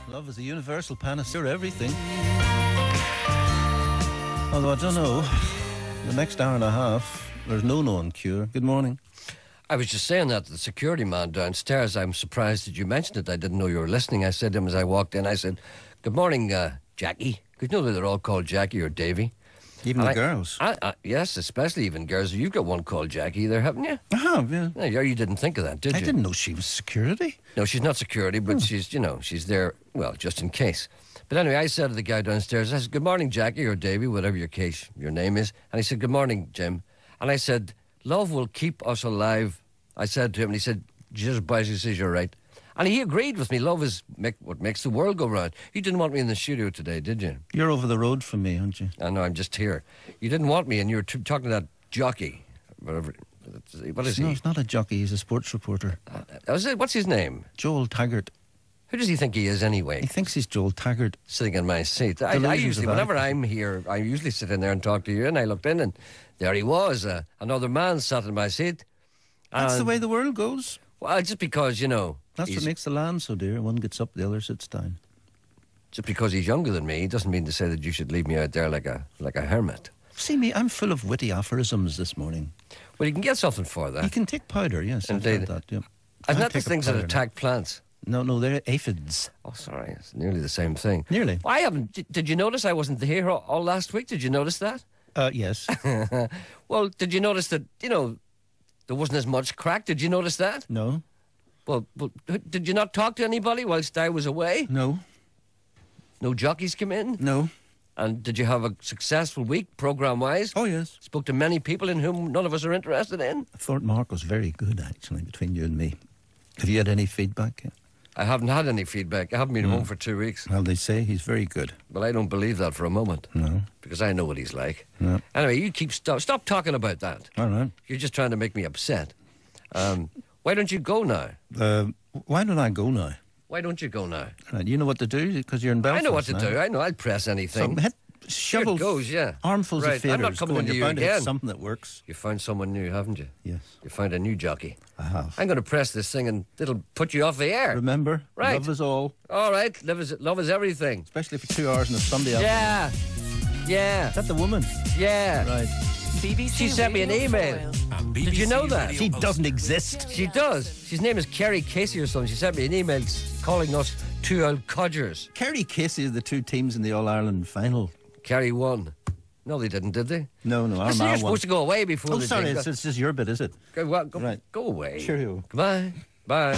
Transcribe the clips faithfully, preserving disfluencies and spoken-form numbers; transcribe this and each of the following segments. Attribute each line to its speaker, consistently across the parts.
Speaker 1: Love is a universal panacea, everything. Although I don't know, the next hour and a half, there's no known cure. Good morning.
Speaker 2: I was just saying that to the security man downstairs. I'm surprised that you mentioned it. I didn't know you were listening. I said to him as I walked in, I said, "Good morning, uh, Jackie." Because you know that they're all called Jackie or Davy.
Speaker 1: Even
Speaker 2: And
Speaker 1: the
Speaker 2: I-
Speaker 1: girls.
Speaker 2: I, I, yes, especially even girls. You've got one called Jackie there, haven't you?
Speaker 1: I have, yeah.
Speaker 2: No, you you didn't think of that, did
Speaker 1: I
Speaker 2: you?
Speaker 1: didn't know she was security.
Speaker 2: No, she's not security, but she's, you know, she's there, well, just in case. But anyway, I said to the guy downstairs, I said, "Good morning, Jackie," or Davy, whatever your case, your name is. And he said, "Good morning, Jim." And I said, "Love will keep us alive." I said to him, and he said, "Just boys," he says, "you're right." And he agreed with me. Love is make, what makes the world go round. You didn't want me in the studio today, did you?
Speaker 1: You're over the road from me, aren't you?
Speaker 2: I know, I'm just here. You didn't want me, and you were t- talking to that jockey. Whatever. What is
Speaker 1: no,
Speaker 2: he?
Speaker 1: he's not a jockey. He's a sports reporter.
Speaker 2: Uh, is it, what's his name?
Speaker 1: Joel Taggart.
Speaker 2: Who does he think he is anyway?
Speaker 1: He thinks he's Joel Taggart.
Speaker 2: Sitting in my seat. I, I
Speaker 1: Delusions
Speaker 2: usually,
Speaker 1: of
Speaker 2: whenever
Speaker 1: accuracy.
Speaker 2: I'm here, I usually sit in there and talk to you, and I looked in, and there he was. Uh, another man sat in my seat.
Speaker 1: That's the
Speaker 2: And-
Speaker 1: way the world goes.
Speaker 2: Well, just because, you know,
Speaker 1: That's
Speaker 2: he's,
Speaker 1: what makes the land so dear. One gets up, the other sits down.
Speaker 2: just because he's younger than me, doesn't mean to say that you should leave me out there like a like a hermit.
Speaker 1: See me, I'm full of witty aphorisms this morning.
Speaker 2: Well, you can get something for
Speaker 1: You
Speaker 2: that.
Speaker 1: can take powder, yes. I've
Speaker 2: Indeed.
Speaker 1: heard that, yeah.
Speaker 2: Isn't
Speaker 1: I'll
Speaker 2: that the
Speaker 1: take a
Speaker 2: things that
Speaker 1: powder.
Speaker 2: attack plants?
Speaker 1: No, no, they're aphids.
Speaker 2: Oh, sorry, it's nearly the same thing.
Speaker 1: Nearly.
Speaker 2: Well, I haven't. Did, did you notice I wasn't here all, all last week? Did you notice that?
Speaker 1: Uh, yes.
Speaker 2: Well, did you notice that, you know, there wasn't as much crack? Did you notice that?
Speaker 1: No,
Speaker 2: Well, well, did you not talk to anybody whilst I was away?
Speaker 1: no,
Speaker 2: No jockeys come in?
Speaker 1: no.
Speaker 2: And did you have a successful week, programme-wise?
Speaker 1: Oh, yes.
Speaker 2: Spoke to many people in whom none of us are interested in?
Speaker 1: I thought Mark was very good, actually, between you and me. Have you had any feedback yet?
Speaker 2: I haven't had any feedback. I haven't been home for two weeks.
Speaker 1: Well, they say he's very good.
Speaker 2: Well, I don't believe that for a moment.
Speaker 1: No.
Speaker 2: Because I know what he's like.
Speaker 1: No.
Speaker 2: Anyway, you keep... Stop, stop talking about that.
Speaker 1: All right.
Speaker 2: You're just trying to make me upset. Um, why don't you go now?
Speaker 1: Uh, why don't I go now?
Speaker 2: Why don't you go now?
Speaker 1: Right, you know what to do because you're in Belfast
Speaker 2: I know what to
Speaker 1: now.
Speaker 2: do. I know. I'll press
Speaker 1: So
Speaker 2: anything.
Speaker 1: hit,
Speaker 2: Here
Speaker 1: shovel
Speaker 2: it goes, yeah.
Speaker 1: armfuls
Speaker 2: Right,
Speaker 1: of faders.
Speaker 2: I'm not coming
Speaker 1: Go on,
Speaker 2: into
Speaker 1: you're
Speaker 2: you
Speaker 1: bound to hit
Speaker 2: again.
Speaker 1: something that works.
Speaker 2: You found someone new, haven't you?
Speaker 1: Yes,
Speaker 2: You found a new jockey.
Speaker 1: I have.
Speaker 2: I'm going to press this thing and it'll put you off the air.
Speaker 1: Remember,
Speaker 2: Right.
Speaker 1: love is all,
Speaker 2: All right. Love is, love is everything.
Speaker 1: especially for two hours on a Sunday afternoon.
Speaker 2: Yeah. Yeah.
Speaker 1: Is that the woman?
Speaker 2: Yeah.
Speaker 1: Right.
Speaker 3: B B C
Speaker 2: She sent me an
Speaker 3: Radio
Speaker 2: email.
Speaker 3: Foil.
Speaker 2: Did you know that?
Speaker 1: She doesn't exist.
Speaker 2: She does. His name is Kerry Casey or something. She sent me an email calling us two old codgers.
Speaker 1: Kerry Casey are the two teams in the All-Ireland final.
Speaker 2: Kerry won. No, they didn't, did they?
Speaker 1: No, no,
Speaker 2: Listen, you're
Speaker 1: Armagh won.
Speaker 2: supposed to go away before
Speaker 1: Oh,
Speaker 2: the
Speaker 1: sorry,
Speaker 2: thing-
Speaker 1: it's, it's just your bit, is it?
Speaker 2: Go, well, go,
Speaker 1: Right.
Speaker 2: go away.
Speaker 1: Cheerio.
Speaker 2: Goodbye. Bye.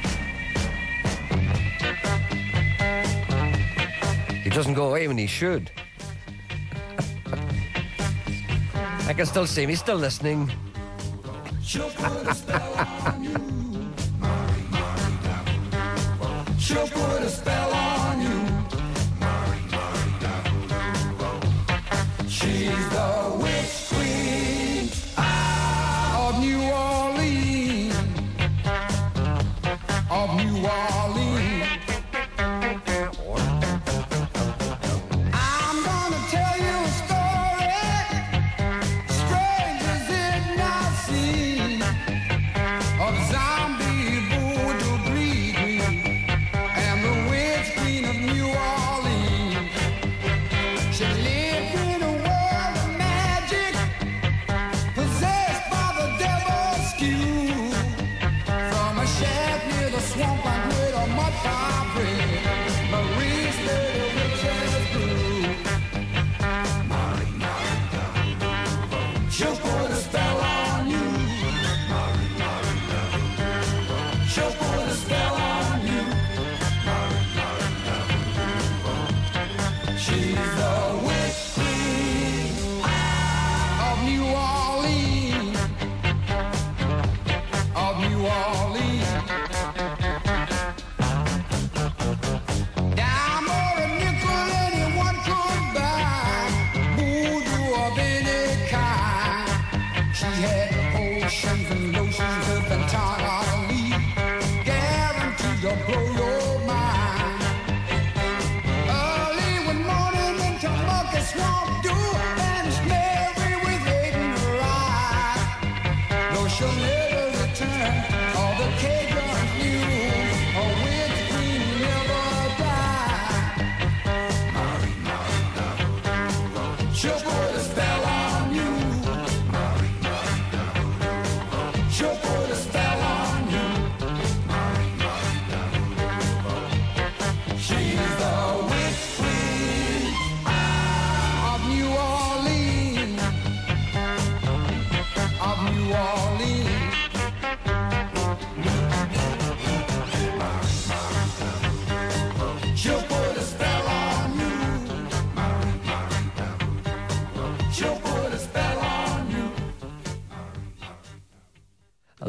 Speaker 2: He doesn't go away when he should. I can still see him. He's still listening.
Speaker 4: She'll put a spell on you. She'll put a spell on you. She's the witch queen of New Orleans. Of New Orleans. I'm gonna tell you a story. Strangers did not see of zombie voodoo bleeding and the witch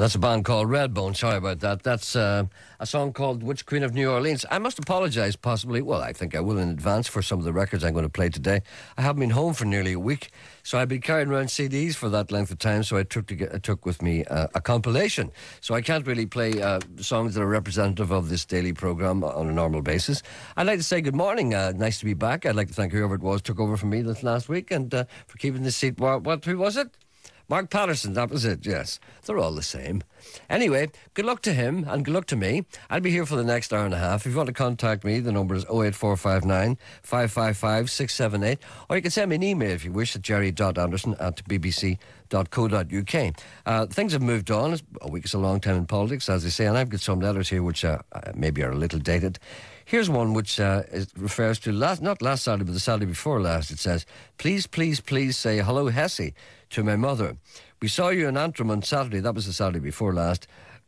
Speaker 2: That's a band called Redbone. Sorry about that. That's uh, a song called Witch Queen of New Orleans. I must apologise, possibly. Well, I think I will in advance for some of the records I'm going to play today. I haven't been home for nearly a week, so I've been carrying around C Ds for that length of time. So I took to get, I took with me uh, a compilation. So I can't really play uh, songs that are representative of this daily programme on a normal basis. I'd like to say good morning. Uh, nice to be back. I'd like to thank whoever it was took over from me this last week and uh, for keeping the seat. What, what who was it? Mark Patterson, that was it, yes. They're all the same. Anyway, good luck to him and good luck to me. I'll be here for the next hour and a half. If you want to contact me, the number is oh eight four five nine, five five five, six seven eight. Or you can send me an email if you wish at jerry dot anderson at b b c dot co dot u k. Uh, things have moved on. A week is a long time in politics, as they say, and I've got some letters here which uh, maybe are a little dated. Here's one which uh, is, refers to last, not last Saturday, but the Saturday before last. It says, please, please, please say hello, Hessie, to my mother. We saw you in Antrim on Saturday, that was the Saturday before last,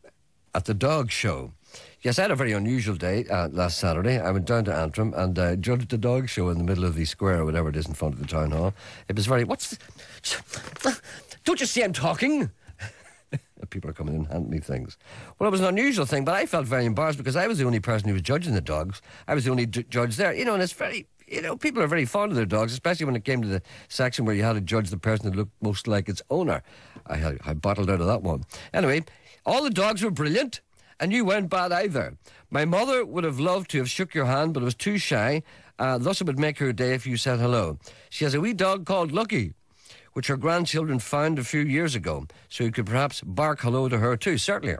Speaker 2: at the dog show. Yes, I had a very unusual day uh, last Saturday. I went down to Antrim and uh, judged the dog show in the middle of the square or whatever it is in front of the town hall. It was very, what's the, don't you see I'm talking? People are coming in and handing me things. Well, it was an unusual thing, but I felt very embarrassed because I was the only person who was judging the dogs. I was the only d- judge there. You know, and it's very, you know, people are very fond of their dogs, especially when it came to the section where you had to judge the person that looked most like its owner. I, had, I bottled out of that one. Anyway, all the dogs were brilliant, and you weren't bad either. My mother would have loved to have shook your hand, but was too shy. Uh, thus it would make her day if you said hello. She has a wee dog called Lucky, which her grandchildren found a few years ago, so you could perhaps bark hello to her too. Certainly.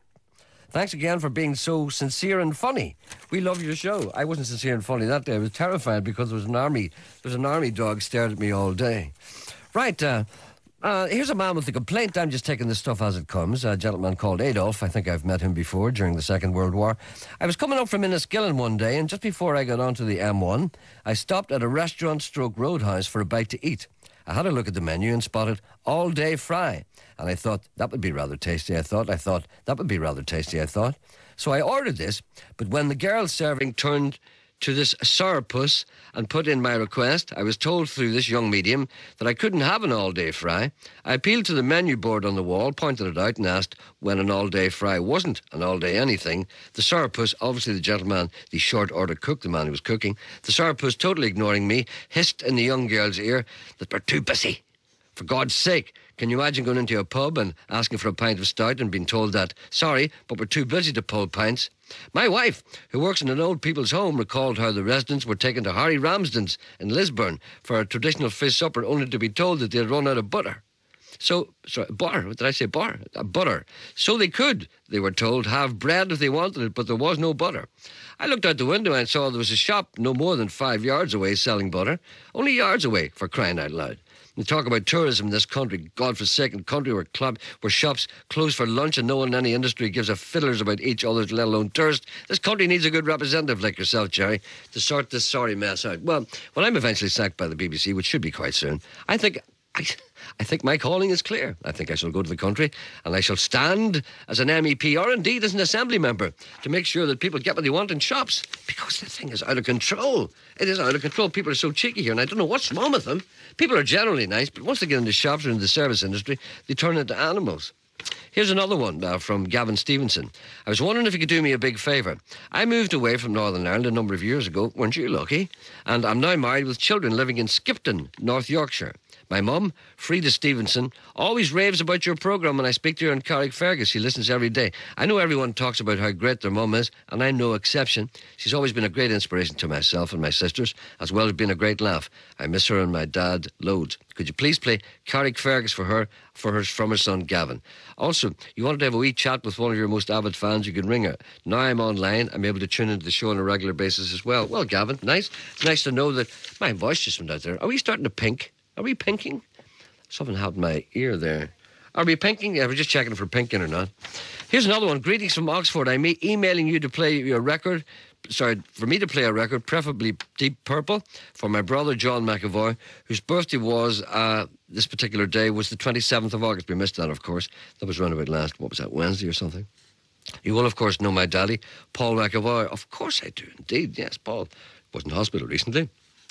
Speaker 2: Thanks again for being so sincere and funny. We love your show. I wasn't sincere and funny that day. I was terrified because there was an army, there was an army dog stared at me all day. Right, uh, uh, here's a man with a complaint. I'm just taking this stuff as it comes. A gentleman called Adolf. I think I've met him before during the Second World War. I was coming up from Inniskillen one day, and just before I got onto the M one, I stopped at a restaurant stroke roadhouse for a bite to eat. I had a look at the menu and spotted all-day fry. And I thought, that would be rather tasty, I thought. I thought, that would be rather tasty, I thought. So I ordered this, but when the girl serving turned to this sourpuss and put in my request, I was told through this young medium that I couldn't have an all-day fry. I appealed to the menu board on the wall, pointed it out and asked when an all-day fry wasn't an all-day anything. The sourpuss, obviously the gentleman, the short-order cook, the man who was cooking, the sourpuss, totally ignoring me, hissed in the young girl's ear that we're too busy. For God's sake, can you imagine going into a pub and asking for a pint of stout and being told that, sorry, but we're too busy to pull pints? My wife, who works in an old people's home, recalled how the residents were taken to Harry Ramsden's in Lisburn for a traditional fish supper only to be told that they'd run out of butter. So, sorry, butter, what did I say, butter? Uh, butter. So they could, they were told, have bread if they wanted it, but there was no butter. I looked out the window and saw there was a shop no more than five yards away selling butter. Only yards away, for crying out loud. We talk about tourism in this country, godforsaken country where club, where shops close for lunch and no one in any industry gives a fiddler's about each other's, let alone tourists. This country needs a good representative like yourself, Jerry, to sort this sorry mess out. Well, when I'm eventually sacked by the B B C, which should be quite soon, I think... I, I think my calling is clear. I think I shall go to the country and I shall stand as an M E P or indeed as an assembly member to make sure that people get what they want in shops, because the thing is out of control. It is out of control. People are so cheeky here and I don't know what's wrong with them. People are generally nice, but once they get into shops or in the service industry, they turn into animals. Here's another one uh, from Gavin Stevenson. I was wondering if you could do me a big favour. I moved away from Northern Ireland a number of years ago, weren't you lucky? And I'm now married with children living in Skipton, North Yorkshire. My mum, Frida Stevenson, always raves about your programme when I speak to her in Carrickfergus. She listens every day. I know everyone talks about how great their mum is, and I'm no exception. She's always been a great inspiration to myself and my sisters, as well as being a great laugh. I miss her and my dad loads. Could you please play Carrickfergus for her, for her, from her son Gavin? Also, you wanted to have a wee chat with one of your most avid fans, you can ring her. Now I'm online, I'm able to tune into the show on a regular basis as well. Well, Gavin, nice. It's nice to know that my voice just went out there. Are we starting to pink? Are we pinking? Something happened in my ear there. Are we pinking? Yeah, we're just checking if we're pinking or not. Here's another one. Greetings from Oxford. I'm e- emailing you to play your record. Sorry, for me to play a record, preferably Deep Purple, for my brother John McAvoy, whose birthday was, uh, this particular day, was the twenty-seventh of August. We missed that, of course. That was round about last, what was that, Wednesday or something? You will, of course, know my daddy, Paul McAvoy. Of course I do, indeed. Yes, Paul was in hospital recently.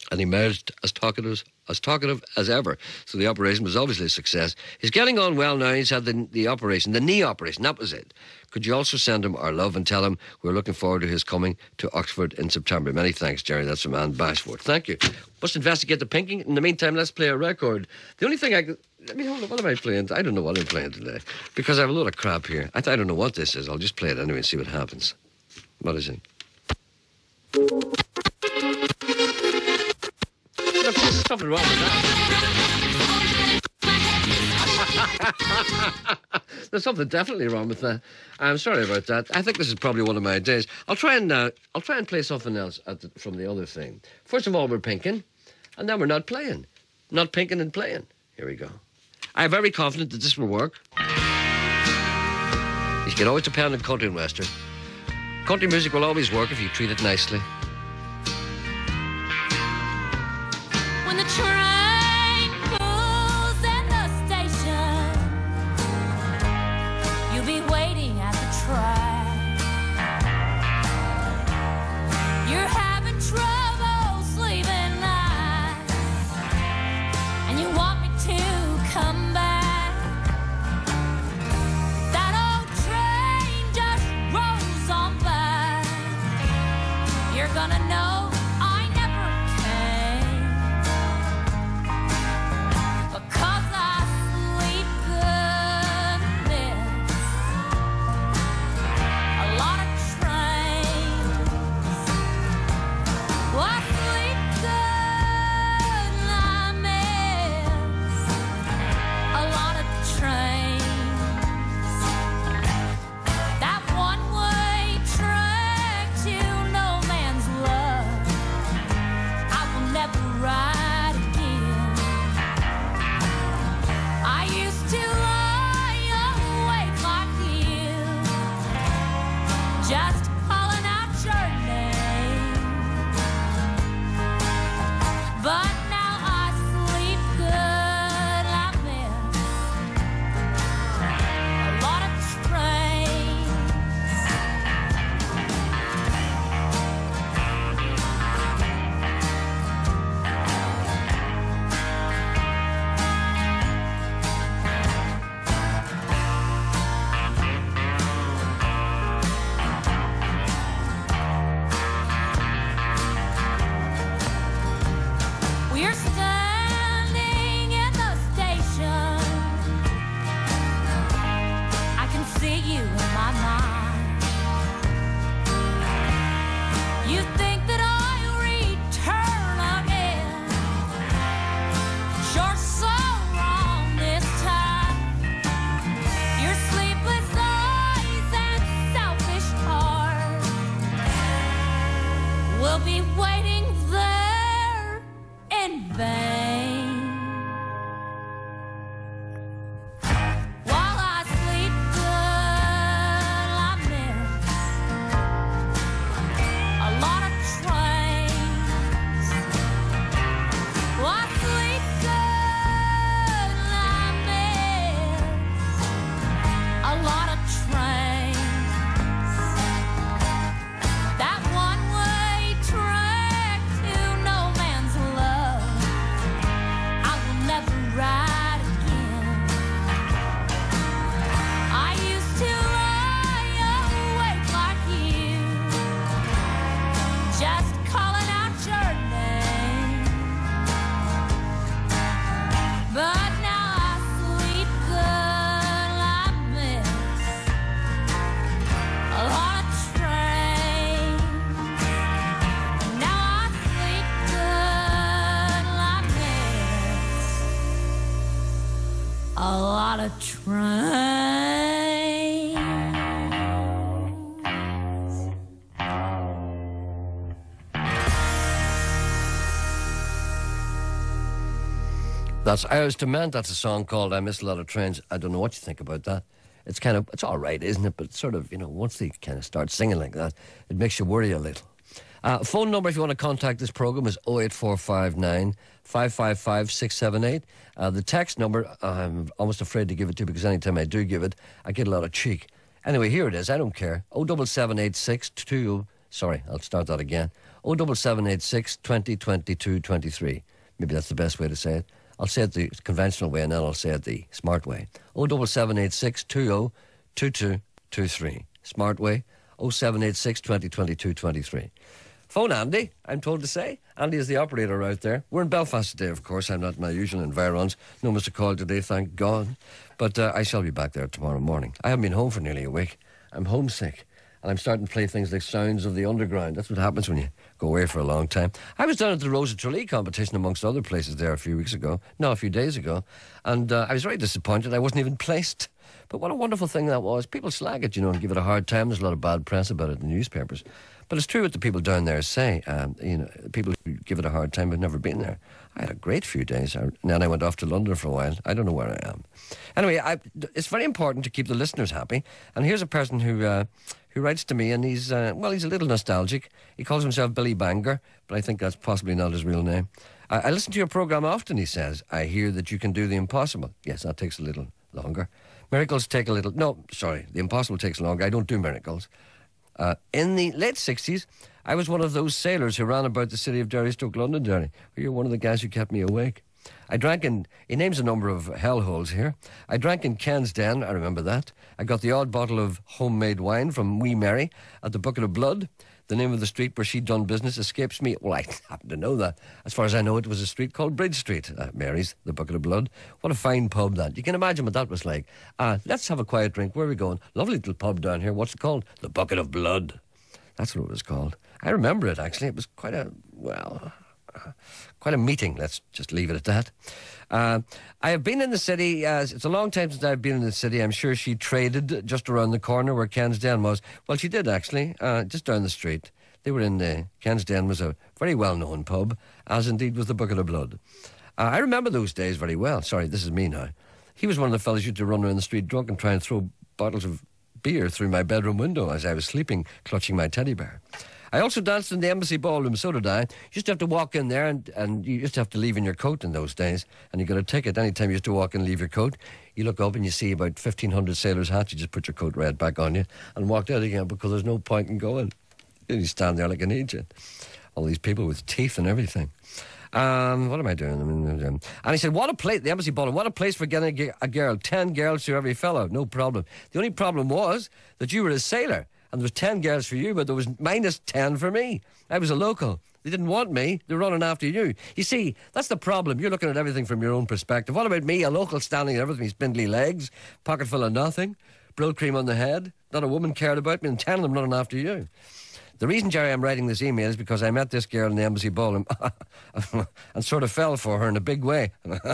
Speaker 2: and he emerged as talkative, as talkative as ever. So the operation was obviously a success. He's getting on well now. He's had the, the operation, the knee operation. That was it. Could you also send him our love and tell him we're looking forward to his coming to Oxford in September? Many thanks, Jerry. That's from Anne Bashford. Thank you. Must investigate the pinking. In the meantime, let's play a record. The only thing I could... Let me hold on. What am I playing? I don't know what I'm playing today because I have a lot of crap here. I, I don't know what this is. I'll just play it anyway and see what happens. What is it? There's something wrong with that. There's something definitely wrong with that. I'm sorry about that. I think this is probably one of my days. I'll try and uh, I'll try and play something else at the, from the other thing. First of all, we're pinking, and then we're not playing. Not pinking and playing. Here we go. I'm very confident that this will work. You can always depend on country and western. Country music will always work if you treat it nicely.
Speaker 3: When the train pulls in the station, you'll be waiting at the track. You're having trouble sleeping nights, and you want me to come back. That old train just rolls on by. You're gonna know I never came, because I sleep good and miss a lot of trains. Oh, I sleep good and I miss a lot of trains. That one-way track to no man's love, I will never ride again. I used to lie awake like you, just calling out your name. But now I sleep good, I miss a lot of trains. We're standing in the station. I can see you in my mind. You think that I'll return again. You're so wrong this time. Your sleepless eyes and selfish heart will be waiting there in vain. While I sleep good, I miss a lot of trains. I sleep good, I miss a lot of trains. That one-way track to no man's love, I will never ride again. I used to lie awake like you, just calling out your name. But now I sleep good, I miss a lot of trains. Now I sleep good, I miss a lot of trains.
Speaker 2: That's Hours to Mend. That's a song called I Miss a Lot of Trains. I don't know what you think about that. It's kind of, it's all right, isn't it? But it's sort of, you know, once they kind of start singing like that, it makes you worry a little. Uh, phone number if you want to contact this program is oh eight four five nine, five five five, six seven eight. Uh, the text number, I'm almost afraid to give it to you because anytime I do give it, I get a lot of cheek. Anyway, here it is. I don't care. oh seven seven eight six two Sorry, I'll start that again. oh seven seven eight six, twenty, twenty-two, twenty-three. Maybe that's the best way to say it. I'll say it the conventional way and then I'll say it the smart way. oh seven seven eight six, twenty, twenty-two, twenty-three. Smart way, oh seven eight six, twenty, twenty-two, twenty-three. Phone Andy, I'm told to say. Andy is the operator out there. We're in Belfast today, of course. I'm not in my usual environs. No Mister Call today, thank God. But uh, I shall be back there tomorrow morning. I haven't been home for nearly a week. I'm homesick. And I'm starting to play things like Sounds of the Underground. That's what happens when you go away for a long time. I was down at the Rosa Tralee competition amongst other places there a few weeks ago. No, a few days ago. And uh, I was very disappointed. I wasn't even placed. But what a wonderful thing that was. People slag it, you know, and give it a hard time. There's a lot of bad press about it in the newspapers. But it's true what the people down there say. Um, you know, people who give it a hard time have never been there. I had a great few days. And then I went off to London for a while. I don't know where I am. Anyway, I, it's very important to keep the listeners happy. And here's a person who uh, who writes to me, and he's, uh, well, he's a little nostalgic. He calls himself Billy Banger, but I think that's possibly not his real name. I, I listen to your programme often, he says. I hear that you can do the impossible. Yes, that takes a little longer. Miracles take a little... No, sorry, the impossible takes longer. I don't do miracles. Uh, in the late sixties, I was one of those sailors who ran about the city of Derry, Stoke, Londonderry. You're one of the guys who kept me awake. I drank in... He names a number of hellholes here. I drank in Ken's Den, I remember that. I got the odd bottle of homemade wine from Wee Mary at the Bucket of Blood. The name of the street where she'd done business escapes me. Well, I happen to know that. As far as I know, it was a street called Bridge Street. Uh, Mary's, the Bucket of Blood. What a fine pub, that. You can imagine what that was like. Uh, let's have a quiet drink. Where are we going? Lovely little pub down here. What's it called? The Bucket of Blood. That's what it was called. I remember it, actually. It was quite a, well, uh, quite a meeting. Let's just leave it at that. Uh, I have been in the city. Uh, it's a long time since I've been in the city. I'm sure she traded just around the corner where Ken's Den was. Well, she did, actually, uh, just down the street. They were in the... Ken's Den was a very well-known pub, as indeed was the Bucket of Blood. Uh, I remember those days very well. Sorry, this is me now. He was one of the fellas who used to run around the street drunk and try and throw bottles of beer through my bedroom window as I was sleeping, clutching my teddy bear. I also danced in the Embassy Ballroom, so did I. You used to have to walk in there, and, and you used to have to leave in your coat in those days, and you got a ticket. Anytime you used to walk in and leave your coat, you look up and you see about fifteen hundred sailors' hats. You just put your coat right back on you and walked out again because there's no point in going. And you stand there like an idiot. All these people with teeth and everything. Um, what am I doing? And he said, what a place, the Embassy Ballroom, what a place for getting a, a girl. Ten girls to every fellow, no problem. The only problem was that you were a sailor. And there was ten girls for you, but there was minus ten for me. I was a local. They didn't want me. They were running after you. You see, that's the problem. You're looking at everything from your own perspective. What about me, a local standing there with me, spindly legs, pocket full of nothing, brill cream on the head? Not a woman cared about me, and ten of them running after you. The reason, Jerry, I'm writing this email is because I met this girl in the Embassy Ballroom and sort of fell for her in a big way.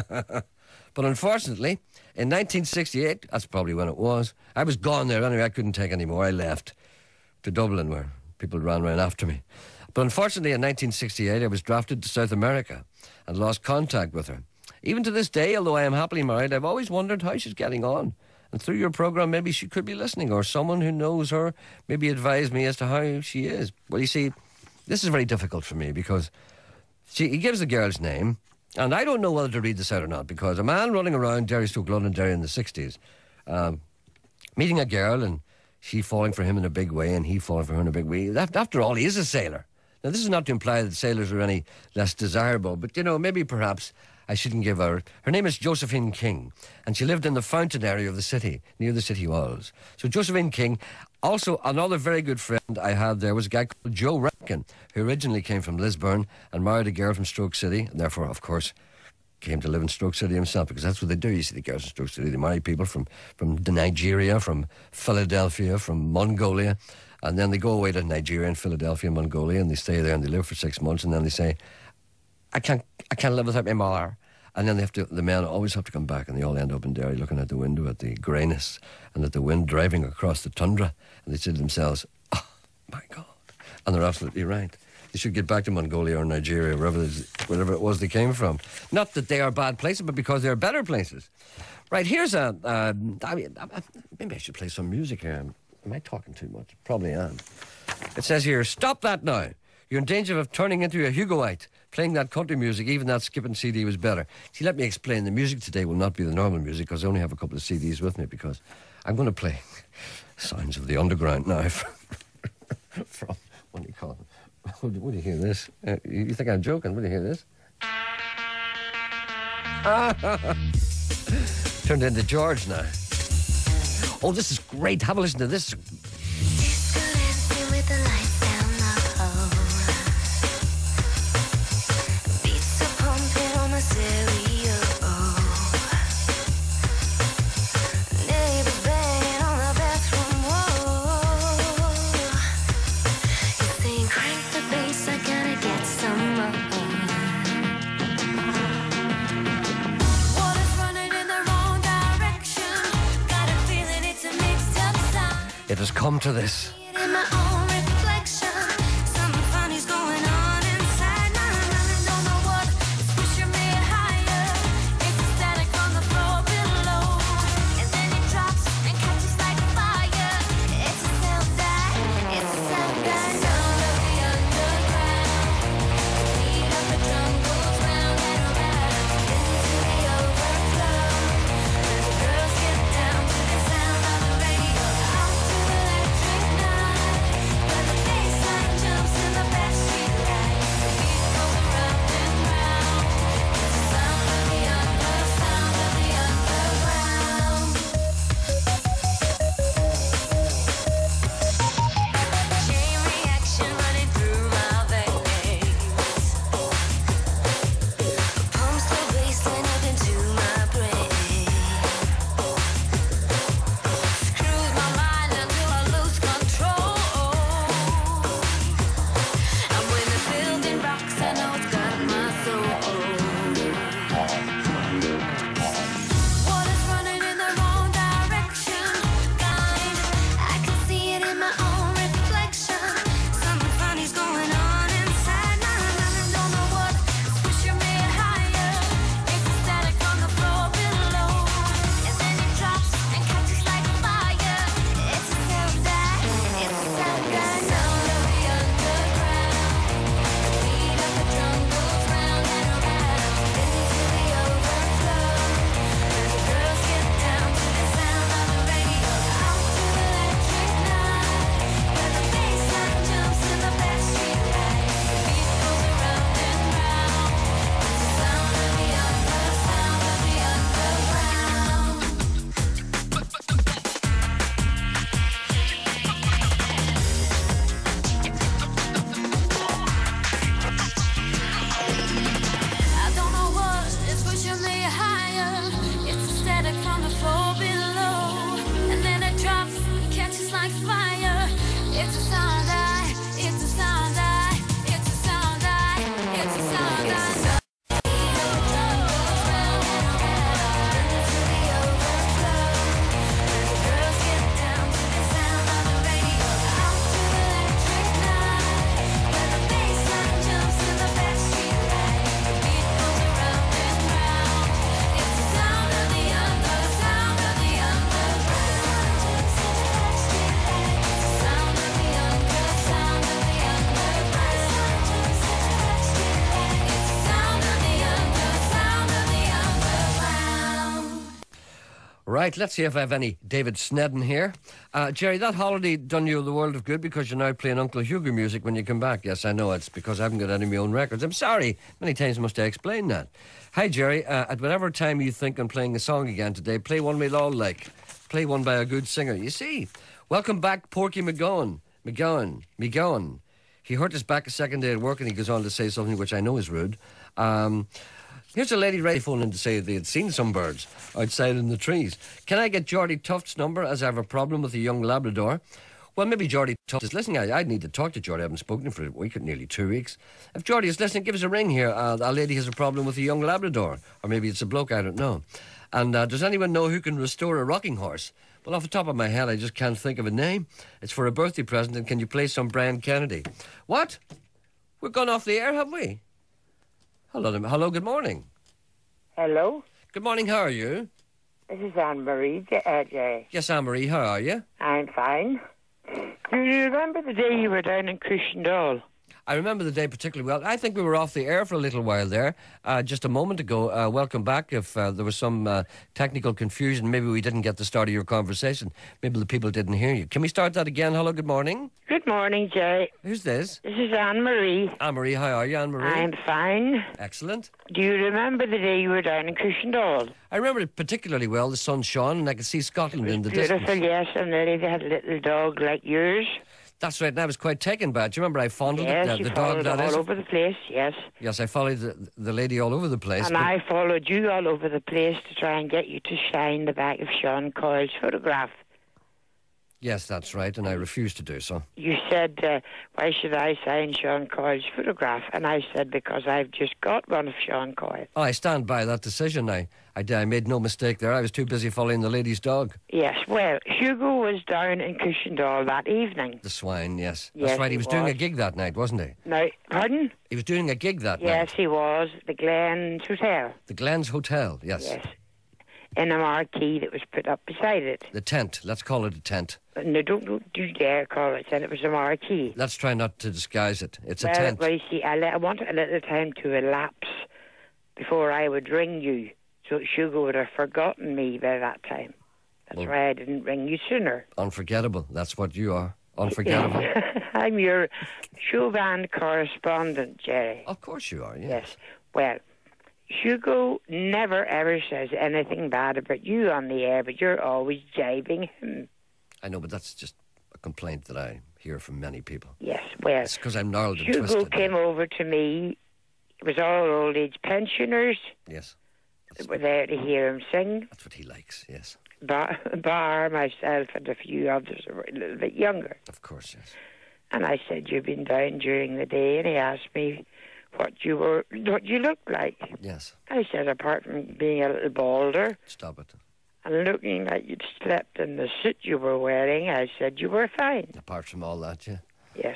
Speaker 2: But unfortunately, in nineteen sixty-eight, that's probably when it was, I was gone there anyway. I couldn't take any more. I left to Dublin, where people ran around after me. But unfortunately, in nineteen sixty-eight, I was drafted to South America and lost contact with her. Even to this day, although I am happily married, I've always wondered how she's getting on. And through your programme, maybe she could be listening, or someone who knows her maybe advise me as to how she is. Well, you see, this is very difficult for me because she, he gives the girl's name, and I don't know whether to read this out or not, because a man running around Derry, Stoke, Londonderry in the sixties, um, meeting a girl and she falling for him in a big way and he falling for her in a big way. That, after all, he is a sailor. Now, this is not to imply that sailors are any less desirable, but, you know, maybe perhaps I shouldn't give her... Her name is Josephine King, and she lived in the Fountain area of the city, near the city walls. So Josephine King, also another very good friend I had there was a guy called Joe Rankin, who originally came from Lisburn and married a girl from Stoke City, and therefore, of course, came to live in Stoke City himself, because that's what they do. You see, the girls in Stoke City, they marry people from, from Nigeria, from Philadelphia, from Mongolia, and then they go away to Nigeria and Philadelphia and Mongolia, and they stay there and they live for six months, and then they say, I can't, I can't live without my mother. And then they have to, the men always have to come back, and they all end up in Derry looking out the window at the greyness and at the wind driving across the tundra, and they say to themselves, oh, my God. And they're absolutely right. They should get back to Mongolia or Nigeria, wherever, wherever it was they came from. Not that they are bad places, but because they're better places. Right, here's a... Uh, I mean, maybe I should play some music here. Am I talking too much? Probably am. It says here, stop that now. You're in danger of turning into a Hugoite. Playing that country music, even that skipping C D was better. See, let me explain. The music today will not be the normal music, because I only have a couple of C Ds with me, because I'm going to play Sounds of the Underground now from, from what do you call it? Will you hear this? Uh, you think I'm joking? Will you hear this? Turned into George now. Oh, this is great. Have a listen to this. It has come to this. Right, let's see if I have any David Snedden here. Uh, Jerry, that holiday done you the world of good because you're now playing Uncle Hugo music when you come back. Yes, I know, it's because I haven't got any of my own records. I'm sorry. Many times must I explain that. Hi, Jerry. Uh, at whatever time you think on playing a song again today, play one we'll all like. Play one by a good singer. You see, welcome back, Porky McGowan. McGowan. McGowan. He hurt his back a second day at work and he goes on to say something which I know is rude. Um... Here's a lady ready phoning to say they had seen some birds outside in the trees. Can I get Geordie Tuft's number as I have a problem with a young Labrador? Well, maybe Geordie Tuft is listening. I, I'd need to talk to Geordie. I haven't spoken to him for a week or nearly two weeks. If Geordie is listening, give us a ring here. Uh, a lady has a problem with a young Labrador. Or maybe it's a bloke, I don't know. And uh, does anyone know who can restore a rocking horse? Well, off the top of my head, I just can't think of a name. It's for a birthday present, and can you play some Brian Kennedy? What? We're gone off the air, have we? Hello, hello, good morning.
Speaker 5: Hello?
Speaker 2: Good morning, how are you?
Speaker 5: This is Anne-Marie, uh, Jay.
Speaker 2: Yes, Anne-Marie, how are you?
Speaker 5: I'm fine. Do you remember the day you were down in Cushendall?
Speaker 2: I remember the day particularly well. I think we were off the air for a little while there, uh, just a moment ago. Uh, welcome back. If uh, there was some uh, technical confusion, maybe we didn't get the start of your conversation. Maybe the people didn't hear you. Can we start that again? Hello, good morning.
Speaker 5: Good morning, Jay.
Speaker 2: Who's this?
Speaker 5: This is Anne-Marie.
Speaker 2: Anne-Marie, how are you, Anne-Marie?
Speaker 5: I'm fine.
Speaker 2: Excellent.
Speaker 5: Do you remember the day you were down in Cushendall?
Speaker 2: I remember it particularly well. The sun shone and I could see Scotland in the
Speaker 5: Beautiful,
Speaker 2: distance.
Speaker 5: yes, and they had a little dog like yours.
Speaker 2: That's right, and I was quite taken by it. Do you remember I fondled
Speaker 5: Yes,
Speaker 2: it?
Speaker 5: you
Speaker 2: the
Speaker 5: followed
Speaker 2: dog, that
Speaker 5: all
Speaker 2: is.
Speaker 5: over the place, yes.
Speaker 2: Yes, I followed the, the lady all over the place.
Speaker 5: And
Speaker 2: but-
Speaker 5: I followed you all over the place to try and get you to sign the back of Sean Coyle's photograph.
Speaker 2: Yes, that's right, and I refused to do so.
Speaker 5: You said, uh, why should I sign Sean Coyle's photograph? And I said, because I've just got one of Sean Coyle.
Speaker 2: Oh, I stand by that decision. I, I, I made no mistake there. I was too busy following the lady's dog.
Speaker 5: Yes, well, Hugo was down in Cushendall that evening.
Speaker 2: The swine, yes. That's
Speaker 5: Yes,
Speaker 2: right, he
Speaker 5: he
Speaker 2: was, doing
Speaker 5: was.
Speaker 2: a gig that night, wasn't he?
Speaker 5: Now, pardon?
Speaker 2: He was doing a gig that
Speaker 5: Yes,
Speaker 2: night.
Speaker 5: he was. The Glens Hotel.
Speaker 2: The Glens Hotel, yes.
Speaker 5: Yes. In a marquee that was put up beside it.
Speaker 2: The tent, let's call it a tent.
Speaker 5: No, don't, don't you dare call it that. It was a marquee.
Speaker 2: Let's try not to disguise it. It's a
Speaker 5: well,
Speaker 2: tent.
Speaker 5: well, you see, I, let, I wanted a little time to elapse before I would ring you. So Hugo would have forgotten me by that time. That's
Speaker 2: Well-
Speaker 5: why I didn't ring you sooner.
Speaker 2: Unforgettable, that's what you are. Unforgettable.
Speaker 5: I'm your show band correspondent, Jerry.
Speaker 2: Of course you are, yeah.
Speaker 5: Yes. Well, Hugo never ever says anything bad about you on the air, but you're always jibing him.
Speaker 2: I know, but that's just a complaint that I hear from many people.
Speaker 5: Yes, well,
Speaker 2: It's because I'm gnarled and
Speaker 5: Hugo
Speaker 2: twisted.
Speaker 5: came over to me. It was all old age pensioners
Speaker 2: Yes,
Speaker 5: that were there to hear him sing.
Speaker 2: that's what he likes, yes.
Speaker 5: Bar, bar myself and a few others who were a little bit younger.
Speaker 2: Of course, yes.
Speaker 5: And I said, you've been down during the day, and he asked me what you were, what you looked like.
Speaker 2: Yes,
Speaker 5: I said, apart from being a little balder
Speaker 2: stop it.
Speaker 5: and looking like you'd slept in the suit you were wearing, I said you were fine.
Speaker 2: Apart from all that, yeah.
Speaker 5: Yes.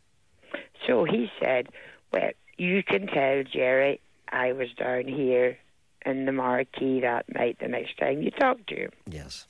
Speaker 5: So he said, well, you can tell Jerry I was down here in the marquee that night the next time you talk to him.
Speaker 2: Yes.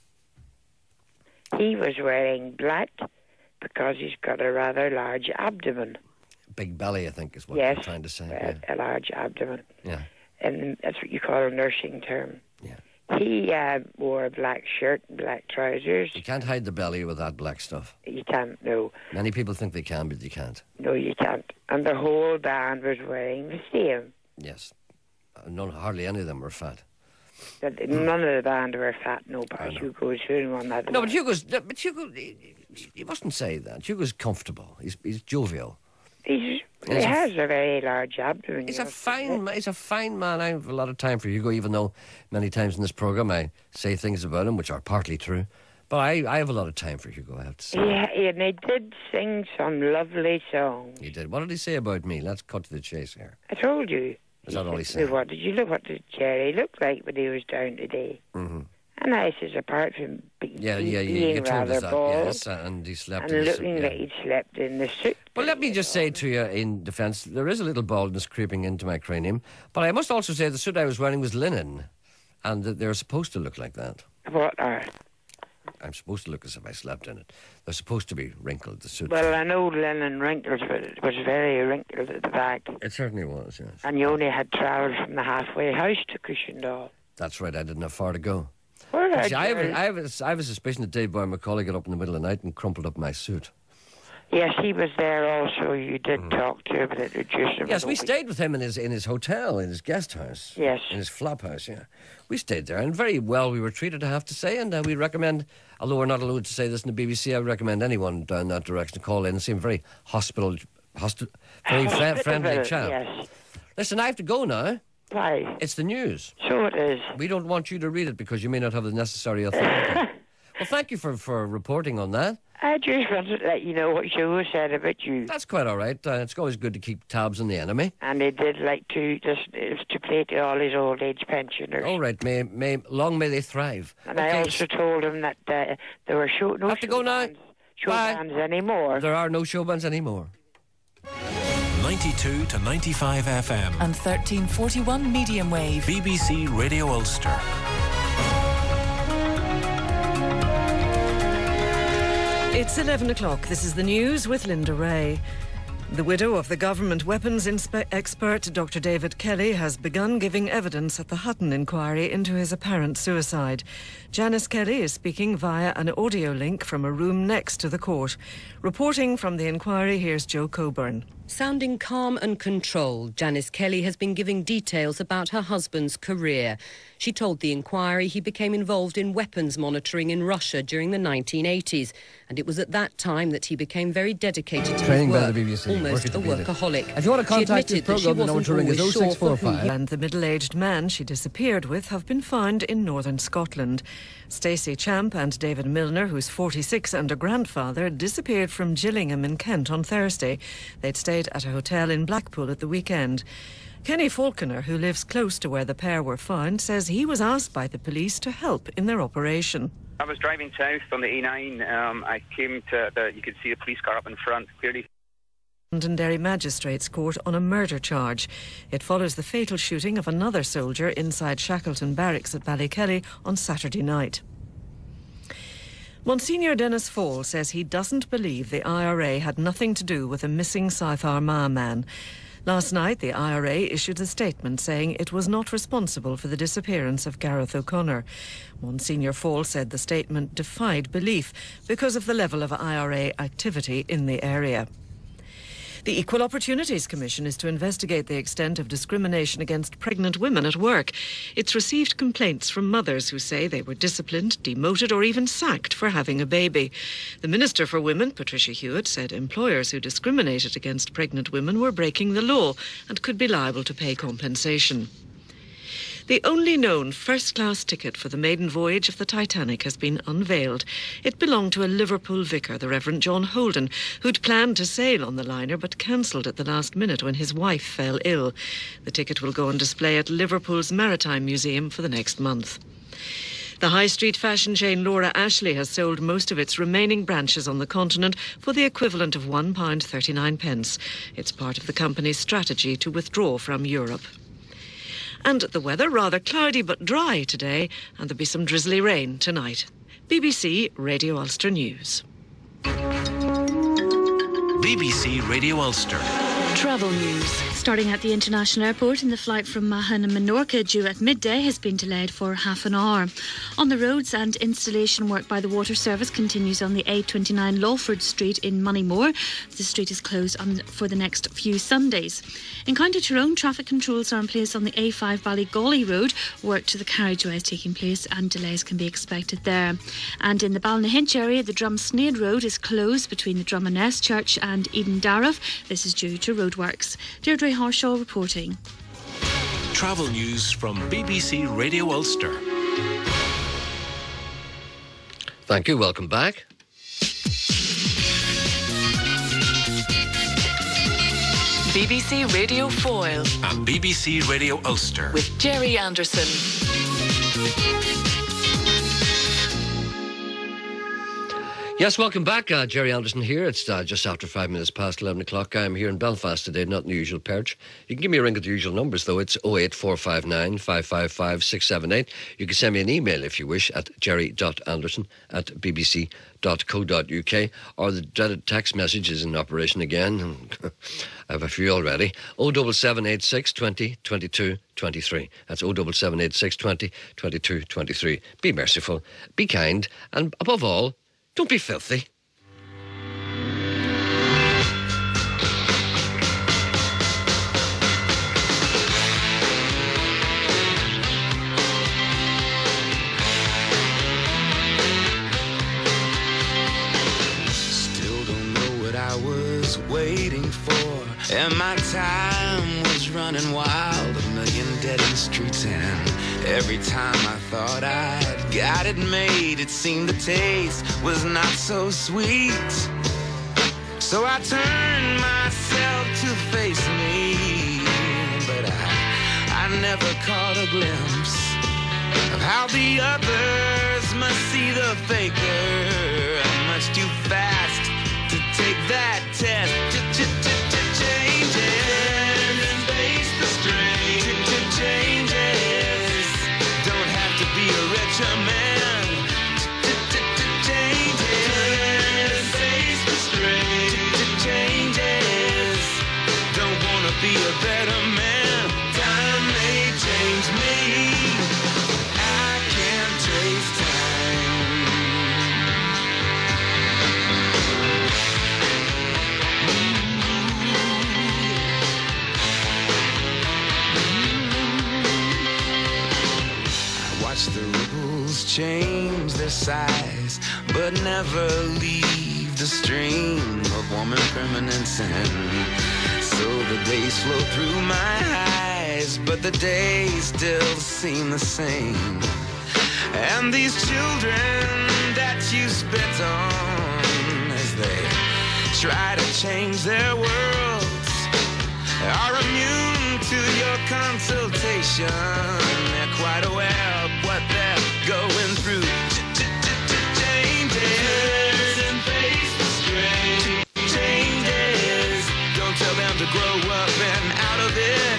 Speaker 5: He was wearing black because he's got a rather large abdomen.
Speaker 2: Big belly, I think, is what
Speaker 5: Yes,
Speaker 2: you're trying to say.
Speaker 5: well, a large abdomen.
Speaker 2: Yeah.
Speaker 5: And that's what you call a nursing term.
Speaker 2: Yeah.
Speaker 5: He uh, wore a black shirt and black trousers.
Speaker 2: You can't hide the belly with that black stuff.
Speaker 5: You can't, no.
Speaker 2: Many people think they can, but you can't.
Speaker 5: No, you can't. And the whole band was wearing the same.
Speaker 2: Yes. Uh, None, hardly any of them were fat.
Speaker 5: That none of the band were fat, no,
Speaker 2: I
Speaker 5: but
Speaker 2: know.
Speaker 5: Hugo was doing one that.
Speaker 2: No, but Hugo's. But Hugo, you mustn't say that. Hugo's comfortable. He's he's jovial.
Speaker 5: He's, he
Speaker 2: He's a-
Speaker 5: has a very large abdomen.
Speaker 2: He's
Speaker 5: you
Speaker 2: a
Speaker 5: know.
Speaker 2: fine. ma- He's a fine man. I have a lot of time for Hugo, even though many times in this program I say things about him which are partly true. But I, I have a lot of time for Hugo. I have to say.
Speaker 5: Yeah, and he did sing some lovely songs.
Speaker 2: He did. What did he say about me? Let's cut to the chase here.
Speaker 5: I told you.
Speaker 2: Is that all he
Speaker 5: said?
Speaker 2: said?
Speaker 5: What did you look? What did Jerry look like when he was down today?
Speaker 2: Mm-hmm.
Speaker 5: And I says, apart from be-
Speaker 2: Yeah, yeah, yeah.
Speaker 5: being
Speaker 2: You told
Speaker 5: rather
Speaker 2: us that.
Speaker 5: bald
Speaker 2: Yes, and he slept.
Speaker 5: and
Speaker 2: in the suit,
Speaker 5: looking
Speaker 2: yeah.
Speaker 5: like he'd slept in the suit.
Speaker 2: Well, let me just say to you in defence, there is a little baldness creeping into my cranium, but I must also say the suit I was wearing was linen, and that they're supposed to look like that.
Speaker 5: What are?
Speaker 2: I'm supposed to look as if I slept in it. They're supposed to be wrinkled, the suit.
Speaker 5: Well, I know linen wrinkles, but it was very wrinkled at the back.
Speaker 2: It certainly was, yes.
Speaker 5: And you only had travelled from the halfway house to Cushendall.
Speaker 2: That's right, I didn't have far to go.
Speaker 5: Where had
Speaker 2: See, I, have
Speaker 5: you-
Speaker 2: a, I, have a, I have a suspicion that Dave Boy McCauley got up in the middle of the night and crumpled up my suit.
Speaker 5: Yes, he was there also. You did talk to him, but it reduced him.
Speaker 2: Mm. Yes,
Speaker 5: a
Speaker 2: we
Speaker 5: week.
Speaker 2: stayed with him in his in his hotel, in his guest house.
Speaker 5: Yes.
Speaker 2: In his flop house, yeah. We stayed there, and very well we were treated, I have to say, and uh, we recommend, although we're not allowed to say this in the B B C, I would recommend anyone down that direction to call in and seem very hospital, hosti- very fri- friendly
Speaker 5: Hospitable,
Speaker 2: chap.
Speaker 5: Yes.
Speaker 2: Listen, I have to go now.
Speaker 5: Why?
Speaker 2: It's the news.
Speaker 5: So it is.
Speaker 2: We don't want you to read it because you may not have the necessary authority. Well, thank you for, for reporting on that.
Speaker 5: I just wanted to let you know what Joe said about you.
Speaker 2: That's quite all right. Uh, it's always good to keep tabs on the enemy.
Speaker 5: And he did like to just to play to all his old age pensioners.
Speaker 2: All right, may, may long may they thrive.
Speaker 5: And I
Speaker 2: Okay,
Speaker 5: also told him that uh, there were show, no
Speaker 2: Have to
Speaker 5: show
Speaker 2: go now.
Speaker 5: bands, show
Speaker 2: Bye.
Speaker 5: bands anymore.
Speaker 2: there are no show bands anymore.
Speaker 6: ninety-two to ninety-five F M.
Speaker 7: and thirteen forty-one medium wave.
Speaker 6: B B C Radio Ulster.
Speaker 8: It's eleven o'clock. This is the news with Linda Ray. The widow of the government weapons inspe- expert Doctor David Kelly has begun giving evidence at the Hutton inquiry into his apparent suicide. Janice Kelly is speaking via an audio link from a room next to the court. Reporting from the inquiry, here's Joe Coburn.
Speaker 9: Sounding calm and controlled, Janice Kelly has been giving details about her husband's career. She told the inquiry he became involved in weapons monitoring in Russia during the nineteen eighties, and it was at that time that he became very dedicated to
Speaker 2: Training
Speaker 9: his
Speaker 2: by
Speaker 9: work,
Speaker 2: the B B C,
Speaker 9: almost a
Speaker 2: working to beat it.
Speaker 9: workaholic.
Speaker 2: If you want to
Speaker 9: She
Speaker 2: contact this
Speaker 9: admitted that she
Speaker 2: programme, the number
Speaker 9: wasn't
Speaker 2: to ring is
Speaker 9: always
Speaker 2: oh six four
Speaker 9: sure for who
Speaker 2: five.
Speaker 8: And the middle-aged man she disappeared with have been found in northern Scotland. Stacey Champ and David Milner, who's forty-six and a grandfather, disappeared from Gillingham in Kent on Thursday. They'd stayed at a hotel in Blackpool at the weekend. Kenny Falconer, who lives close to where the pair were found, says he was asked by the police to help in their operation.
Speaker 10: I was driving south on the A nine. Um, I came to the, you could see a police car up in front, clearly.
Speaker 8: Londonderry Magistrates Court on a murder charge. It follows the fatal shooting of another soldier inside Shackleton Barracks at Ballykelly on Saturday night. Monsignor Dennis Fall says he doesn't believe the I R A had nothing to do with a missing South Armagh man. Last night, the I R A issued a statement saying it was not responsible for the disappearance of Gareth O'Connor. Monsignor Fall said the statement defied belief because of the level of I R A activity in the area. The Equal Opportunities Commission is to investigate the extent of discrimination against pregnant women at work. It's received complaints from mothers who say they were disciplined, demoted or even sacked for having a baby. The Minister for Women, Patricia Hewitt, said employers who discriminated against pregnant women were breaking the law and could be liable to pay compensation. The only known first-class ticket for the maiden voyage of the Titanic has been unveiled. It belonged to a Liverpool vicar, the Reverend John Holden, who'd planned to sail on the liner but cancelled at the last minute when his wife fell ill. The ticket will go on display at Liverpool's Maritime Museum for the next month. The high street fashion chain Laura Ashley has sold most of its remaining branches on the continent for the equivalent of one pound thirty-nine. It's part of the company's strategy to withdraw from Europe. And the weather, rather cloudy but dry today, and there'll be some drizzly rain tonight. B B C Radio Ulster News.
Speaker 6: B B C Radio Ulster.
Speaker 11: Travel news. Starting at the international airport, and the flight from Mahon and Menorca due at midday has been delayed for half an hour. On the roads, and installation work by the Water Service continues on the A twenty-nine Lawford Street in Moneymore. The street is closed on, for the next few Sundays. In County Tyrone, traffic controls are in place on the A five Ballygawley Road. Work to the carriageway is taking place and delays can be expected there. And in the Ballynahinch area, the Drumsnead Road is closed between the Drummondess Church and Eden Darragh. This is due to roadworks. Deirdre Harshaw reporting.
Speaker 6: Travel news from B B C Radio Ulster.
Speaker 2: Thank you. Welcome back.
Speaker 7: B B C Radio Foyle
Speaker 6: And B B C Radio Ulster.
Speaker 7: with Jerry Anderson.
Speaker 2: Yes, welcome back. Uh, Jerry Anderson here. It's uh, just after five minutes past eleven o'clock. I'm here in Belfast today, not in the usual perch. You can give me a ring at the usual numbers, though. It's oh eight four five nine, five five five, six seven eight. You can send me an email if you wish at jerry dot anderson at b b c dot co dot u k, or the dreaded text message is in operation again. I have a few already. oh seven seven eight six, twenty, twenty-two, twenty-three. That's oh seven seven eight six, twenty, twenty-two, twenty-three. Be merciful, be kind, and above all, don't be filthy.
Speaker 4: Still don't know what I was waiting for, and my time was running wild. A million dead-end streets, and every time I thought I'd got it made, it seemed the taste was not so sweet. So I turned myself to face me, but I, I never caught a glimpse of how the others must see the faker. I'm much too fast to take that test. Changes, face the strain. Changes, don't have to be a richer man. Changes, face the strain. Changes, be a better man. Time may change me, I can't trace time. Watch the ripples change their size, but never leave the stream of warm impermanence. And so the days flow through my eyes, but the days still seem the same. And these children that you spit on as they try to change their worlds are immune to your consultation. They're quite aware of what they're going through. Changes and face the strain. Changes. Don't tell them to grow up and out of it.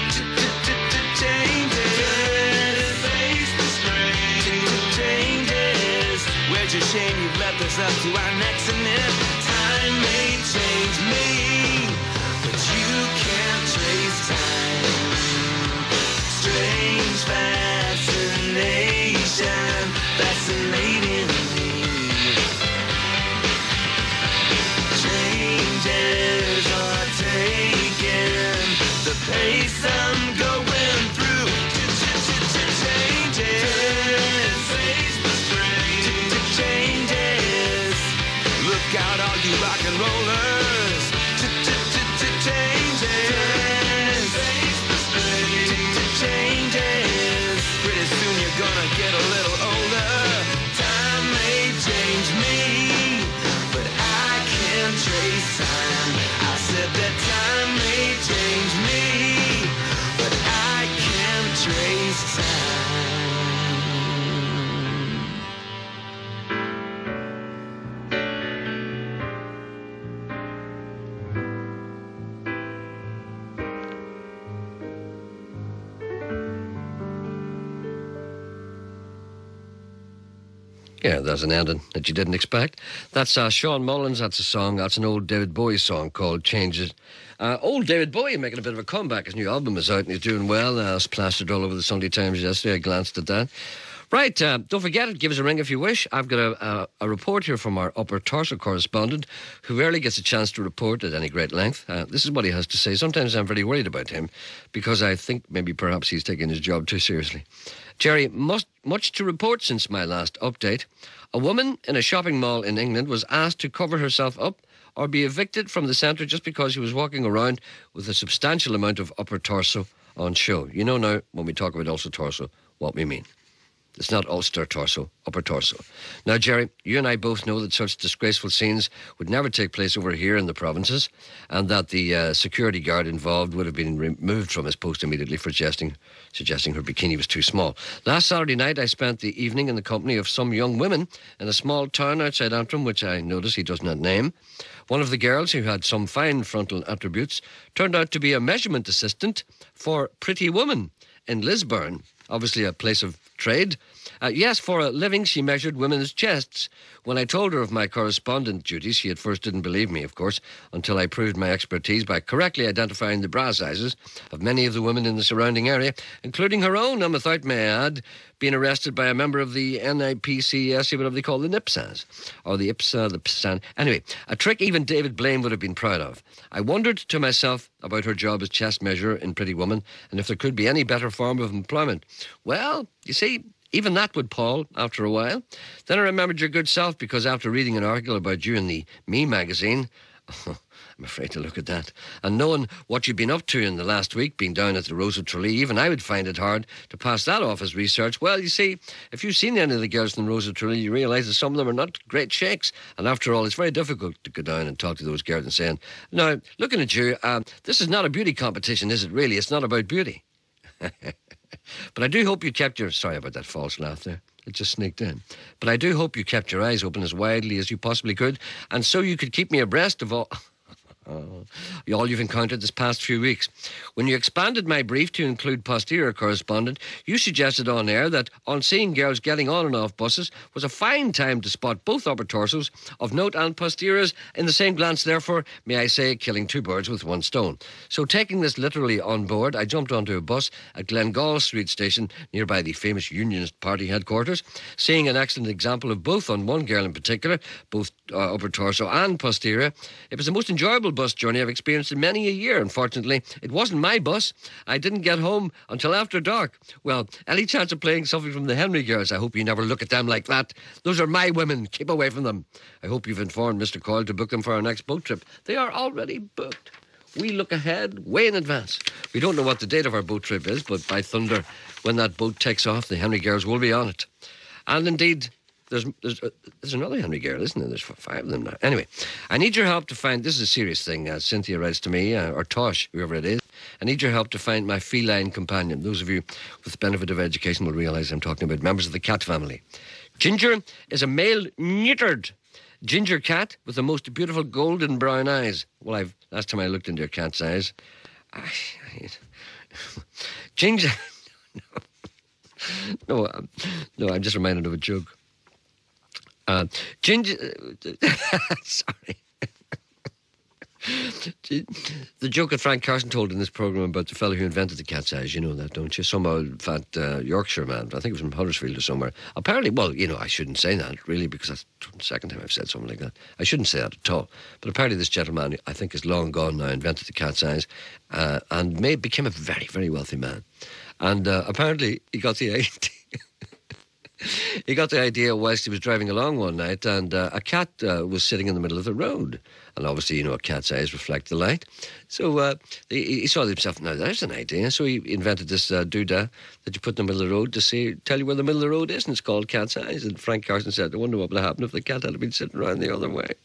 Speaker 4: Changes. Face the strain. Changes. Where's your shame? You've left us up to our necks in it. Time may change me, but you can't trace time. Strange fascination, fascinating me. Changes are taking the pace I'm going through. Changes, changes. Look out, all you rock and rollers. Changes, changes. Pretty soon you're gonna get a little older. Time may change me, but I can't trace time. I said that time may change me, but I can't trace time.
Speaker 2: Yeah, there's an ending that you didn't expect. That's uh, Sean Mullins. That's a song. That's an old David Bowie song called Changes. Uh, old David Bowie making a bit of a comeback. His new album is out and he's doing well. Uh, it's plastered all over the Sunday Times yesterday. I glanced at that. Right, uh, don't forget it. Give us a ring if you wish. I've got a, a, a report here from our Upper Torso correspondent who rarely gets a chance to report at any great length. Uh, this is what he has to say. Sometimes I'm very worried about him because I think maybe perhaps he's taking his job too seriously. Jerry, must, much to report since my last update. A woman in a shopping mall in England was asked to cover herself up or be evicted from the centre just because she was walking around with a substantial amount of upper torso on show. You know now, when we talk about ulster torso, what we mean. It's not ulster torso, upper torso. Now, Jerry, you and I both know that such disgraceful scenes would never take place over here in the provinces, and that the uh, security guard involved would have been removed from his post immediately for suggesting, suggesting her bikini was too small. Last Saturday night, I spent the evening in the company of some young women in a small town outside Antrim, which I notice he does not name. One of the girls, who had some fine frontal attributes, turned out to be a measurement assistant for Pretty Woman in Lisburn, obviously a place of trade. Uh, yes, for a living she measured women's chests. When I told her of my correspondent duties, she at first didn't believe me, of course, until I proved my expertise by correctly identifying the bra sizes of many of the women in the surrounding area, including her own, and without, may I add, being arrested by a member of the N I P C S, whatever they call the NIPSAS, or the IPSA, the P S A N. Anyway, a trick even David Blaine would have been proud of. I wondered to myself about her job as chest measurer in Pretty Woman, and if there could be any better form of employment. Well, you see, even that would pall after a while. Then I remembered your good self, because after reading an article about you in the Me magazine, I'm afraid to look at that, and knowing what you've been up to in the last week, being down at the Rose of Tralee, even I would find it hard to pass that off as research. Well, you see, if you've seen any of the girls in the Rose of Tralee, you realise that some of them are not great shakes, and after all, it's very difficult to go down and talk to those girls and saying, now, looking at you, um, this is not a beauty competition, is it really? It's not about beauty. But I do hope you kept your... Sorry about that false laugh there. It just sneaked in. But I do hope you kept your eyes open as widely as you possibly could, and so you could keep me abreast of all... Oh, all you've encountered this past few weeks. When you expanded my brief to include posterior correspondent, you suggested on air that on seeing girls getting on and off buses was a fine time to spot both upper torsos of note and posteriors in the same glance, therefore, may I say, killing two birds with one stone. So taking this literally on board, I jumped onto a bus at Glengall Street Station, nearby the famous Unionist Party headquarters, seeing an excellent example of both on one girl in particular, both uh, upper torso and posterior. It was the most enjoyable bus journey I've experienced in many a year. Unfortunately, it wasn't my bus. I didn't get home until after dark. Well, any chance of playing something from the Henry Girls? I hope you never look at them like that. Those are my women. Keep away from them. I hope you've informed Mister Coyle to book them for our next boat trip. They are already booked. We look ahead way in advance. We don't know what the date of our boat trip is, but by thunder, when that boat takes off, the Henry Girls will be on it. And indeed, There's there's, uh, there's another Henry girl, isn't there? There's five of them now. Anyway, I need your help to find... This is a serious thing. Uh, Cynthia writes to me, uh, or Tosh, whoever it is. I need your help to find my feline companion. Those of you with the benefit of education will realise I'm talking about members of the cat family. Ginger is a male neutered ginger cat with the most beautiful golden brown eyes. Well, I've last time I looked into your cat's eyes... I, I, Ginger... no, no, um, no, I'm just reminded of a joke. Uh, Ginger, sorry. The joke that Frank Carson told in this programme about the fellow who invented the cat's eyes, you know that, don't you? Some old fat uh, Yorkshire man, I think it was from Huddersfield or somewhere. Apparently, well, you know, I shouldn't say that, really, because that's the second time I've said something like that. I shouldn't say that at all. But apparently this gentleman, I think is long gone now, invented the cat's eyes, uh, and made, became a very, very wealthy man. And uh, apparently he got the idea... He got the idea whilst he was driving along one night, and uh, a cat uh, was sitting in the middle of the road. And obviously, you know, a cat's eyes reflect the light. So uh, he, he saw to himself, now there's an idea. So he invented this uh, doodah that you put in the middle of the road to see, tell you where the middle of the road is, and it's called cat's eyes. And Frank Carson said, I wonder what would happen if the cat had been sitting around the other way.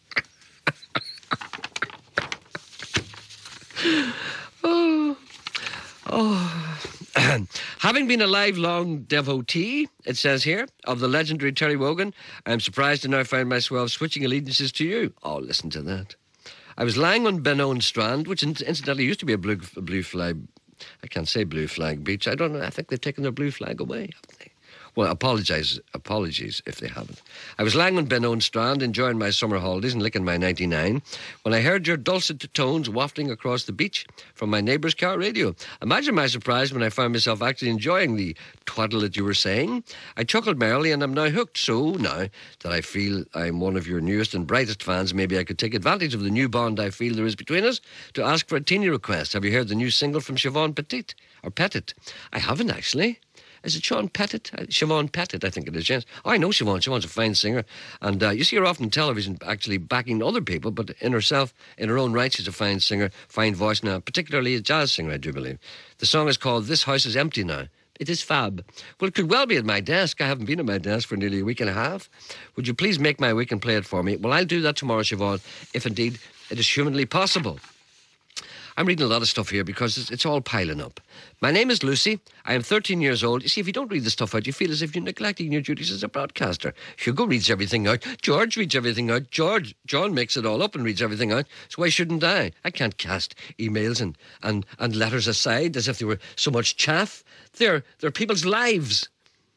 Speaker 2: oh, oh. Having been a lifelong devotee, it says here, of the legendary Terry Wogan, I am surprised to now find myself switching allegiances to you. Oh, listen to that. I was lying on Benone Strand, which incidentally used to be a blue, a blue flag, I can't say blue flag beach. I don't know, I think they've taken their blue flag away, haven't they? Well, apologise, apologies if they haven't. I was lying on Benone Strand, enjoying my summer holidays and licking my ninety-nine, when I heard your dulcet tones wafting across the beach from my neighbour's car radio. Imagine my surprise when I found myself actually enjoying the twaddle that you were saying. I chuckled merrily and I'm now hooked. So now that I feel I'm one of your newest and brightest fans, maybe I could take advantage of the new bond I feel there is between us to ask for a teeny request. Have you heard the new single from Siobhan Petit? Or Pettit? I haven't, actually. Is it Sean Pettit? Uh, Siobhan Pettit, I think it is, yes. Oh, I know Siobhan. Siobhan's a fine singer. And uh, you see her often on television actually backing other people, but in herself, in her own right, she's a fine singer, fine voice now, particularly a jazz singer, I do believe. The song is called This House is Empty Now. It is fab. Well, it could well be at my desk. I haven't been at my desk for nearly a week and a half. Would you please make my week and play it for me? Well, I'll do that tomorrow, Siobhan, if indeed it is humanly possible. I'm reading a lot of stuff here because it's, it's all piling up. My name is Lucy. I am thirteen years old. You see, if you don't read the stuff out, you feel as if you're neglecting your duties as a broadcaster. Hugo reads everything out. George reads everything out. George, John makes it all up and reads everything out. So why shouldn't I? I can't cast emails and, and, and letters aside as if they were so much chaff. They're, they're people's lives.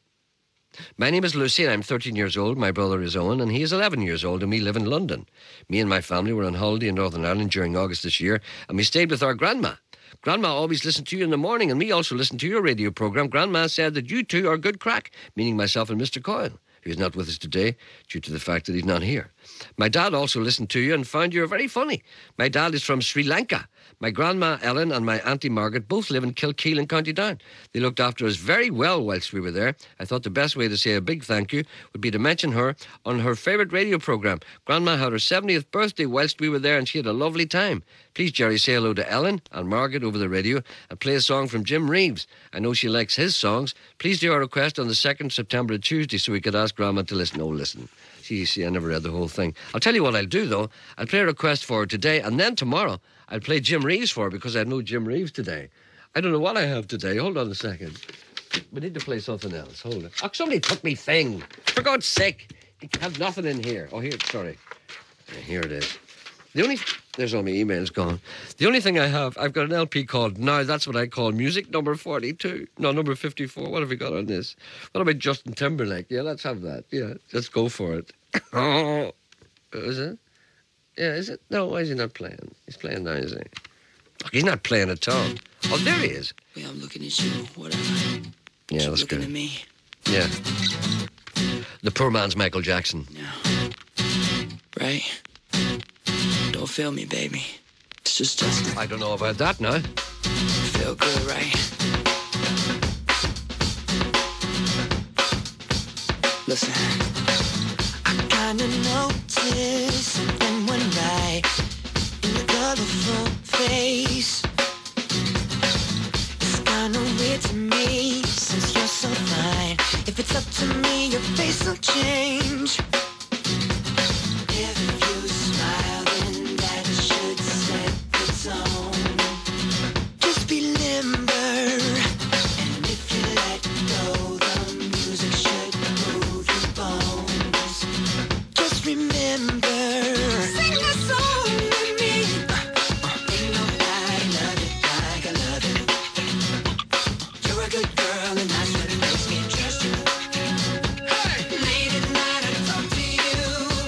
Speaker 2: My name is Lucy and I'm thirteen years old. My brother is Owen and he is eleven years old and we live in London. Me and my family were on holiday in Northern Ireland during August this year and we stayed with our grandma. Grandma always listened to you in the morning and me also listened to your radio programme. Grandma said that you two are good crack, meaning myself and Mister Coyle, who is not with us today due to the fact that he's not here. My dad also listened to you and found you very funny. My dad is from Sri Lanka. My grandma Ellen and my auntie Margaret both live in Kilkeel in County Down. They looked after us very well whilst we were there. I thought the best way to say a big thank you would be to mention her on her favourite radio programme. Grandma had her seventieth birthday whilst we were there and she had a lovely time. Please, Jerry, say hello to Ellen and Margaret over the radio and play a song from Jim Reeves. I know she likes his songs. Please do our request on the second of September, a Tuesday, so we could ask Grandma to listen. Oh, listen. See, see, I never read the whole thing. I'll tell you what I'll do, though. I'll play a request for her today, and then tomorrow I'll play Jim Reeves for her because I have no Jim Reeves today. I don't know what I have today. Hold on a second. We need to play something else. Hold it. Oh, somebody took me thing. For God's sake. You have nothing in here. Oh, here, sorry. Here it is. The only... There's all my emails gone. The only thing I have, I've got an L P called Now That's What I Call Music, number forty-two. No, number fifty-four. What have we got on this? What about Justin Timberlake? Yeah, let's have that. Yeah, let's go for it. Oh, is it? Yeah, is it? No, why is he not playing? He's playing now, is he? Look, he's not playing at all. Oh, there he is.
Speaker 12: Yeah, I'm looking at you, whatever.
Speaker 2: Yeah,
Speaker 12: You're
Speaker 2: that's
Speaker 12: looking
Speaker 2: good.
Speaker 12: at me.
Speaker 2: Yeah. The poor man's Michael Jackson.
Speaker 12: Yeah. Right? Don't feel me, baby. It's just Justin.
Speaker 2: I don't know about that now.
Speaker 12: Feel good, right? Listen. I kinda noticed something one night in your colorful face. It's kinda weird to me since you're so fine. If it's up to me, your face will change. If you smile, then that should set the tone. Just be limber. And if you let go, the music should move your bones. Just remember. Sing a song with me. Ain't nobody love it like I love it. You're a good girl and that's what makes me trust you. Late at night I talk to you.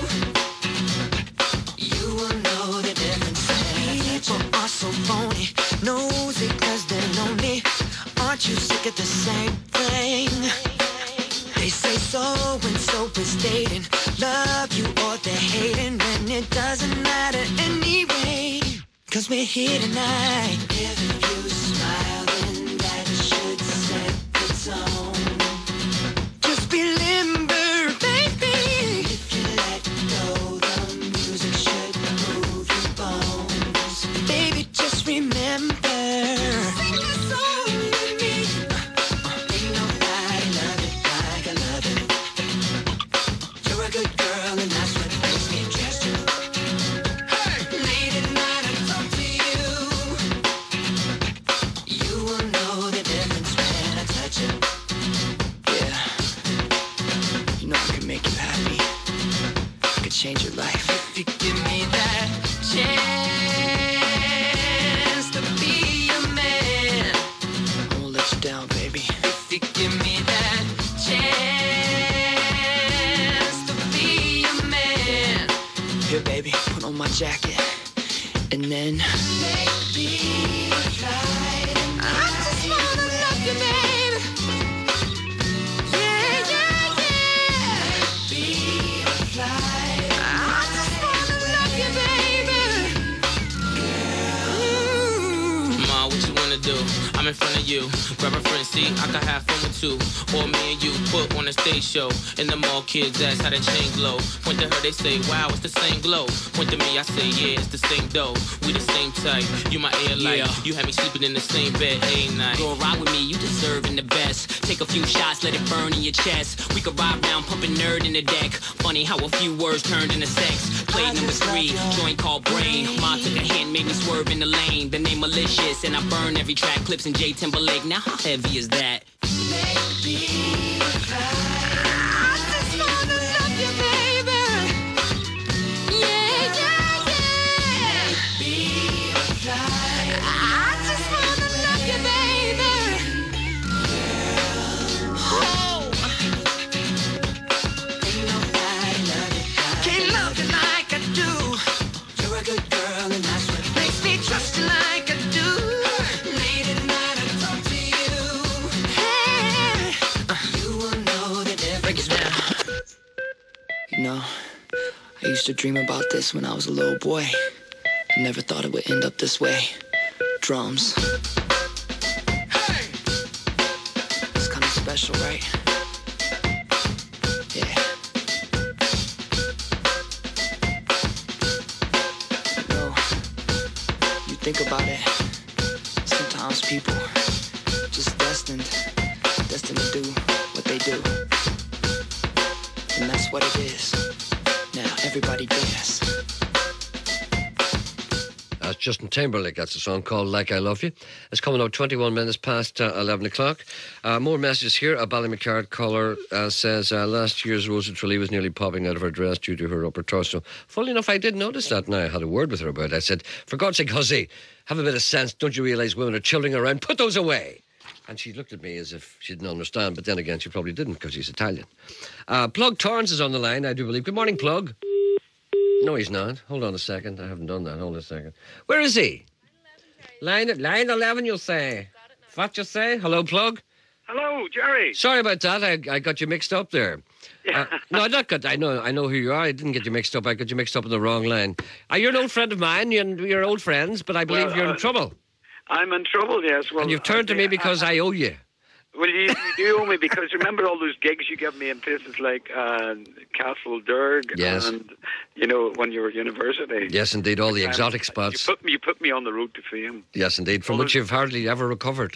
Speaker 12: You will know the difference. People are so phony, nosy cause they're lonely. Aren't you sick of the same thing? They say so and so is dating, love you or they're hating, when it doesn't matter anyway. Cause we're here tonight. If you smile, then that should set the tone. Just be limber, baby. If you let go, the music should move your bones. Baby, just remember. Sing a song with me. Ain't nobody love it like I love it. You're a good girl and that's what makes me trust you. Late at night I talk to you. You will know the difference when I touch you. Yeah. You know I can make you happy. I could change your life. If you give me that chance to be a man, I won't let you down, baby. If you give me that chance to be a man. Here, baby, put on my jacket. And then make me fly. I just wanna love you, baby. Yeah, yeah, yeah. Make me fly. I just wanna love you, baby. Girl.
Speaker 13: Ma, what you wanna do? I'm in front of you. Grab a friend, see, I can have fun with two. Or me and you put on a stage show. In the mall, kids ask how the chain glow. Point to her, they say, wow, it's the same glow. Point to me, I say, yeah, it's the same dough. We the same type. You my air light.
Speaker 14: Yeah.
Speaker 13: You had me sleeping in the same bed every night.
Speaker 14: Go ride with me, you deserving the best. Take a few shots, let it burn in your chest. We could ride round, pumping nerd in the deck. Funny how a few words turned into sex. Play number three, joint called Brain. Ma took a hand, made me swerve in the lane. The name malicious, and I burn every track. Clips in J Timberlake. Now how heavy is that?
Speaker 12: Make me fly. I just wanna love you, baby. Yeah, yeah, yeah. Make me fly. I just wanna love you, baby. Girl. Oh. Ain't nobody love you like Can't love you like I do. You're a good girl and that's what makes me trust you like I do. Late at night I talk to you. Hey. You will know the difference. Break it down. You know, I used to dream about this when I was a little boy. I never thought it would end up this way. Drums. Hey. It's kind of special, right? Yeah. You know, you think about it, sometimes people just destined, destined to do what they do. And that's what it is. Now, everybody dance.
Speaker 2: That's Justin Timberlake. That's a song called Like I Love You. It's coming out twenty-one minutes past uh, eleven o'clock. Uh, more messages here. A Ballymacart caller uh, says uh, last year's Rosa Tralee was nearly popping out of her dress due to her upper torso. Funnily enough, I did notice that, and I had a word with her about it. I said, for God's sake, hussy, have a bit of sense. Don't you realise women are children around? Put those away. And she looked at me as if she didn't understand, but then again, she probably didn't because she's Italian. Uh, Plug Torrance is on the line, I do believe. Good morning, Plug. No, he's not. Hold on a second. I haven't done that. Hold on a second. Where is he? Line, line eleven, you'll say. What you say? Hello, Plug?
Speaker 15: Hello, Jerry.
Speaker 2: Sorry about that. I, I got you mixed up there. Yeah. Uh, no, I not got. I know. I know who you are. I didn't get you mixed up. I got you mixed up in the wrong line. Uh, you're an old friend of mine. You're, you're old friends, but I believe
Speaker 15: well,
Speaker 2: you're in
Speaker 15: uh,
Speaker 2: trouble.
Speaker 15: I'm in trouble. Yes. Well,
Speaker 2: and you've turned to me because I, I owe you.
Speaker 15: Well, you, you do owe me because remember all those gigs you gave me in places like uh, Castle Derg
Speaker 2: yes.
Speaker 15: and, you know, when you were at university.
Speaker 2: Yes, indeed, all the
Speaker 15: um,
Speaker 2: exotic spots.
Speaker 15: You put, me, you put me on the road to fame.
Speaker 2: Yes, indeed, from all which those... you've hardly ever recovered.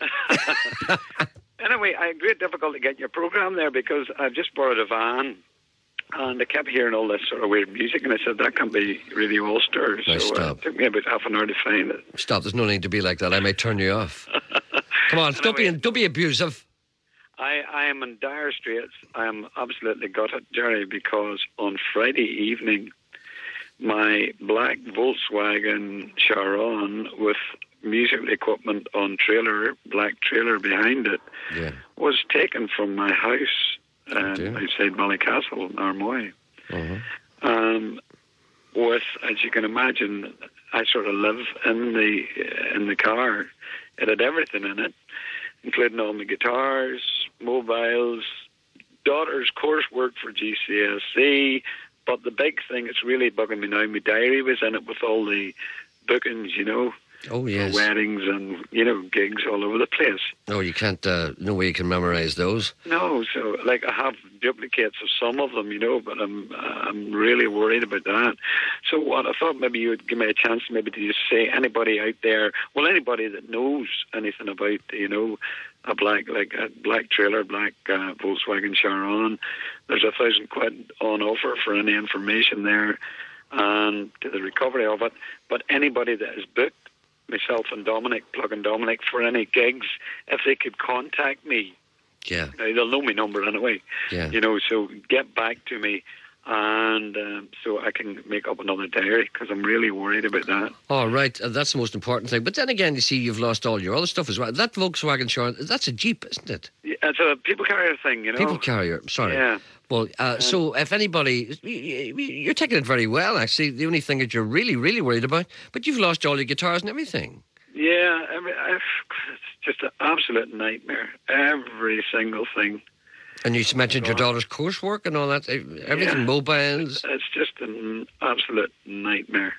Speaker 15: Anyway, I had great difficulty getting your programme there because I've just borrowed a van and I kept hearing all this sort of weird music and I said, that can't be Radio Ulster.
Speaker 2: No,
Speaker 15: so
Speaker 2: stop.
Speaker 15: Uh, it took me about half an hour to find it.
Speaker 2: Stop, there's no need to be like that. I may turn you off. Come on, anyway, don't be don't be abusive.
Speaker 15: I, I am in dire straits. I am absolutely gutted, Jerry, because on Friday evening, my black Volkswagen Charon with music equipment on trailer, black trailer behind it,
Speaker 2: yeah.
Speaker 15: was taken from my house um, outside Ballycastle in Armoy.
Speaker 2: Uh-huh.
Speaker 15: Um, with, as you can imagine, I sort of live in the in the car. It had everything in it, including all my guitars, mobiles, daughter's coursework for G C S E. But the big thing that's really bugging me now, my diary was in it with all the bookings, you know.
Speaker 2: Oh, yes.
Speaker 15: Weddings and, you know, gigs all over the place.
Speaker 2: Oh, you can't, uh, no way you can memorise those.
Speaker 15: No, so, like, I have duplicates of some of them, you know, but I'm I'm really worried about that. So what I thought maybe you would give me a chance maybe to just say anybody out there, well, anybody that knows anything about, you know, a black, like a black trailer, black uh, Volkswagen Charon, there's a thousand quid on offer for any information there and to the recovery of it. But anybody that is booked, myself and Dominic, Plug and Dominic, for any gigs, if they could contact me.
Speaker 2: Yeah.
Speaker 15: Now, they'll know my number anyway.
Speaker 2: Yeah.
Speaker 15: You know, so get back to me and um, so I can make up another diary because I'm really worried about that.
Speaker 2: Oh, right. Uh, that's the most important thing. But then again, you see, you've lost all your other stuff as well. That Volkswagen Charon, that's a Jeep, isn't it?
Speaker 15: Yeah, it's a people carrier thing, you know.
Speaker 2: People carrier, sorry.
Speaker 15: Yeah.
Speaker 2: Well, uh, so if anybody, you're taking it very well, actually. The only thing that you're really, really worried about, but you've lost all your guitars and everything.
Speaker 15: Yeah, I mean, I've, it's just an absolute nightmare. Every single thing.
Speaker 2: And you mentioned your daughter's coursework and all that, everything,
Speaker 15: yeah.
Speaker 2: mobiles.
Speaker 15: It's just an absolute nightmare.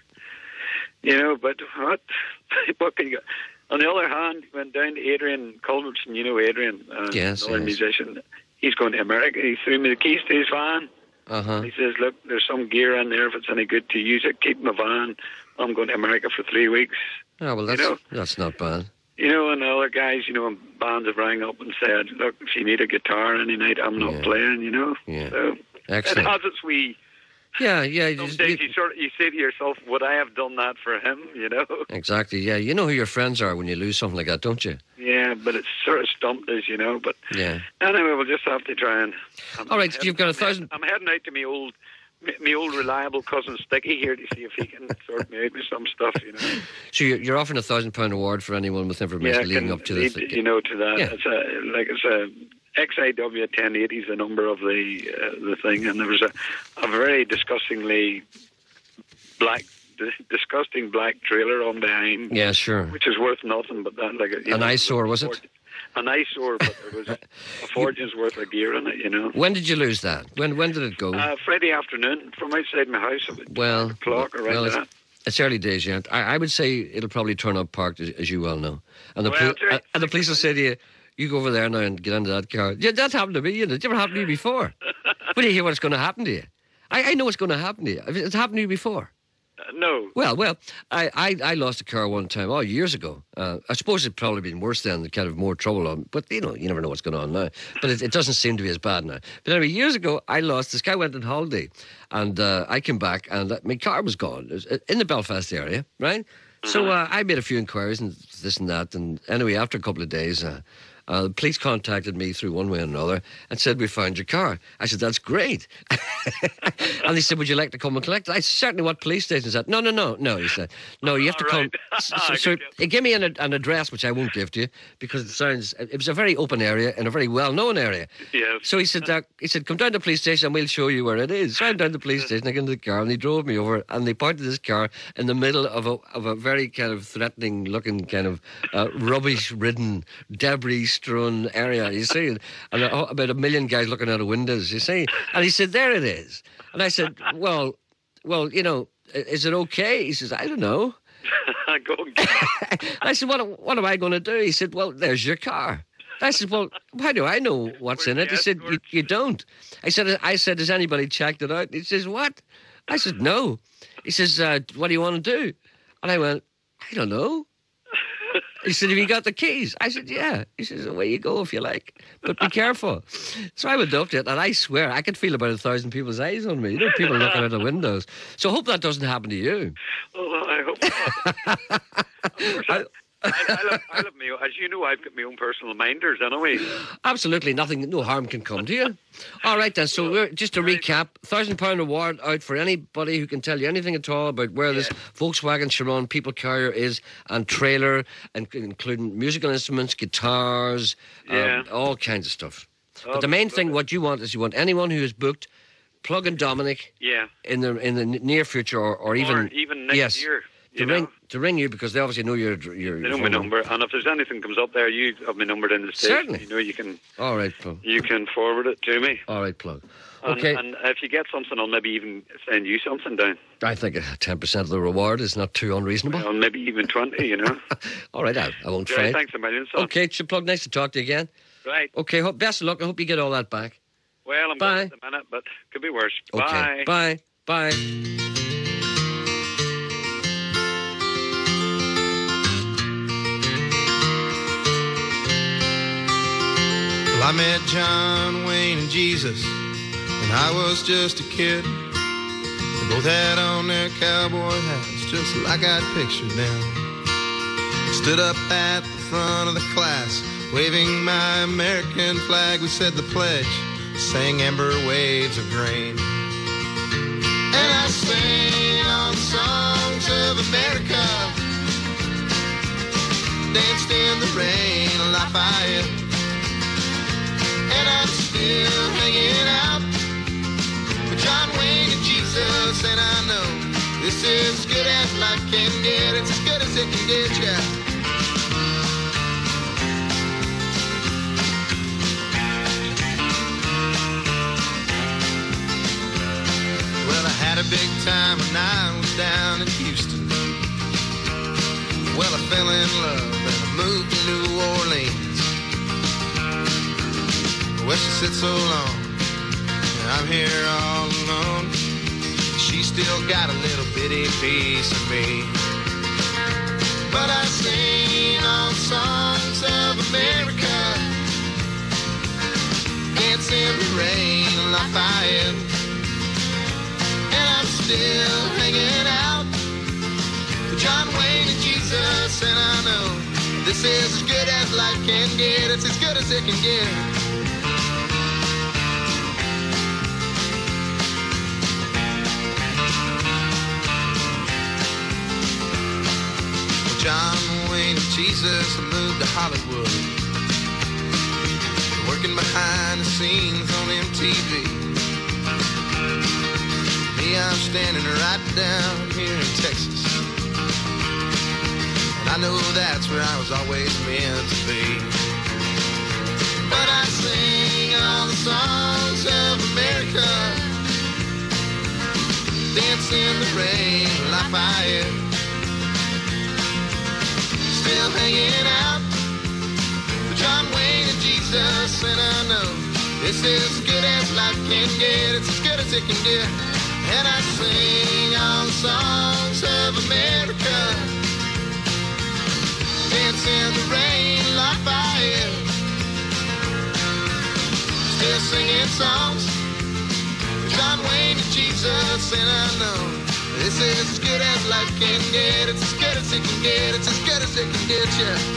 Speaker 15: You know, but what? What can you get? On the other hand, went down to Adrian Culbertson, you know Adrian, uh,
Speaker 2: yes,
Speaker 15: another
Speaker 2: yes.
Speaker 15: musician. He's going to America. He threw me the keys to his van.
Speaker 2: Uh-huh.
Speaker 15: He says, look, there's some gear in there. If it's any good to use it, keep my van. I'm going to America for three weeks.
Speaker 2: Oh, well, that's,
Speaker 15: you know?
Speaker 2: that's not bad.
Speaker 15: You know, and the other guys, you know, bands have rang up and said, look, if you need a guitar any night, I'm not
Speaker 2: yeah.
Speaker 15: playing, you know.
Speaker 2: Yeah.
Speaker 15: So
Speaker 2: excellent.
Speaker 15: It has its wee...
Speaker 2: Yeah, yeah.
Speaker 15: Some days you, sort of, you say to yourself, would I have done that for him, you know?
Speaker 2: Exactly, yeah. You know who your friends are when you lose something like that, don't you?
Speaker 15: Yeah, but it's sort of stumped us, you know. But
Speaker 2: yeah.
Speaker 15: Anyway, we'll just have to try and... I'm
Speaker 2: All right,
Speaker 15: heading,
Speaker 2: you've got a
Speaker 15: I'm
Speaker 2: thousand...
Speaker 15: I'm heading out to me old... My old reliable cousin Sticky here to see if he can sort me out with some stuff, you know.
Speaker 2: So you're, you're offering a thousand pound award for anyone with information
Speaker 15: yeah,
Speaker 2: leading
Speaker 15: can
Speaker 2: up to this.
Speaker 15: lead, you know, to that.
Speaker 2: Yeah.
Speaker 15: It's a like it's a X I W ten eighty is the number of the uh, the thing, and there was a a very disgustingly black, disgusting black trailer on behind.
Speaker 2: Yeah, sure.
Speaker 15: Which is worth nothing, but that like a,
Speaker 2: an
Speaker 15: know,
Speaker 2: eyesore, was it?
Speaker 15: An eyesore, but there was a fortune's worth of gear in it, you know.
Speaker 2: When did you lose that? When when did it go?
Speaker 15: Uh, Friday afternoon, from outside my house, about
Speaker 2: well,
Speaker 15: o'clock around
Speaker 2: well, it's,
Speaker 15: that.
Speaker 2: It's early days yet. I, I would say it'll probably turn up parked, as, as you well know. And the,
Speaker 15: well,
Speaker 2: poli- and the police will say to you, you go over there now and get into that car. Yeah, that happened to me, you know. It never happened to you before. When you hear what's going to happen to you. I, I know what's going to happen to you. It's happened to you before.
Speaker 15: Uh, no.
Speaker 2: Well, well, I, I, I lost a car one time, oh, years ago. Uh, I suppose it'd probably been worse then, kind of more trouble on. But, you know, you never know what's going on now. But it, it doesn't seem to be as bad now. But anyway, years ago, I lost, this guy went on holiday. And uh, I came back and my car was gone. It was in the Belfast area, right? So uh, I made a few inquiries and this and that. And anyway, after a couple of days, uh, uh, the police contacted me through one way or another and said, we found your car. I said, that's great. And they said, would you like to come and collect it? I said, certainly. What police station is that? No, no, no, no, he said. No, you have to come. So, so he gave me an, an address, which I won't give to you, because it sounds, it was a very open area in a very well-known area.
Speaker 15: Yes.
Speaker 2: So he said, uh, he said, come down to the police station and we'll show you where it is. So I went down to the police station, I got into the car, and he drove me over, and they parked this car in the middle of a, of a very kind of threatening-looking, kind of uh, rubbish-ridden, debris-strewn area, you see, and uh, about a million guys looking out of windows, you see. And he said, there it is. And I said, well, well, you know, is it okay? He says, I don't know.
Speaker 15: Go and get it.
Speaker 2: I said, what, what am I going to do? He said, well, there's your car. I said, well, how do I know what's in it? He said, you, you don't. I said, I said, has anybody checked it out? He says, what? I said, no. He says, uh, what do you want to do? And I went, I don't know. He said, have you got the keys? I said, yeah. He says, away you go if you like, but be careful. So I went up to it, and I swear, I could feel about a thousand people's eyes on me. You know, people looking out the windows. So I hope that doesn't happen to you.
Speaker 15: Oh, I hope not. I, I, I, love, I love me, as you know, I've got my own personal minders anyway.
Speaker 2: Absolutely nothing, no harm can come to you. All right then, so we're, just to recap, thousand pound reward out for anybody who can tell you anything at all about where yeah. this Volkswagen Chiron people carrier is, and trailer, and including musical instruments, guitars,
Speaker 15: yeah.
Speaker 2: um, all kinds of stuff.
Speaker 15: Oh,
Speaker 2: but the main thing, what you want is you want anyone who is booked, Plug and Dominic,
Speaker 15: yeah.
Speaker 2: in the in the near future, or, or even
Speaker 15: or even next
Speaker 2: yes,
Speaker 15: year.
Speaker 2: To
Speaker 15: you
Speaker 2: ring
Speaker 15: know?
Speaker 2: to ring you, because they obviously know your your.
Speaker 15: They know my number, and if there's anything comes up there, you have my number in the station.
Speaker 2: Certainly.
Speaker 15: You know, you can.
Speaker 2: All right, Plug.
Speaker 15: You can forward it to me.
Speaker 2: All right, Plug.
Speaker 15: And,
Speaker 2: Okay.
Speaker 15: And if you get something, I'll maybe even send you something down.
Speaker 2: I think ten percent of the reward is not too unreasonable.
Speaker 15: Well, maybe even twenty. You know.
Speaker 2: All right, I, I won't
Speaker 15: Yeah,
Speaker 2: fret.
Speaker 15: thanks a million, son.
Speaker 2: Okay, Plug. Nice to talk to you again.
Speaker 15: Right.
Speaker 2: Okay. Hope, best of luck. I hope you get all that back.
Speaker 15: Well, I'm
Speaker 2: Bye.
Speaker 15: good at the minute, but could be worse.
Speaker 2: Okay.
Speaker 15: Bye.
Speaker 2: Bye. Bye.
Speaker 16: Well, I met John Wayne and Jesus when I was just a kid. They both had on their cowboy hats just like I'd pictured them. Stood up at the front of the class, waving my American flag. We said the pledge, sang Amber Waves of Grain. And I sang all the songs of America, danced in the rain of Lafayette. And I'm still hanging out with John Wayne and Jesus. And I know this is as good as life can get. It's as good as it can get, yeah. Well, I had a big time when I was down in Houston. Well, I fell in love and I moved to New Orleans. Well, she said so long, and I'm here all alone. She still got a little bitty piece of me. But I sing all songs of America, dance in the rain of Lafayette. And I'm still hanging out with John Wayne and Jesus. And I know this is as good as life can get. It's as good as it can get. John Wayne and Jesus moved to Hollywood, working behind the scenes on M T V. Me, I'm standing right down here in Texas, and I know that's where I was always meant to be. But I sing all the songs of America, dance in the rain, Lafayette. Still hanging out with John Wayne and Jesus. And I know this is as good as life can get. It's as good as it can get. And I sing all the songs of America, dance in the rain, Lafayette. Still singing songs with John Wayne and Jesus. And I know this says as good as life can get. It's as good as it can get. It's as good as it can get, yeah.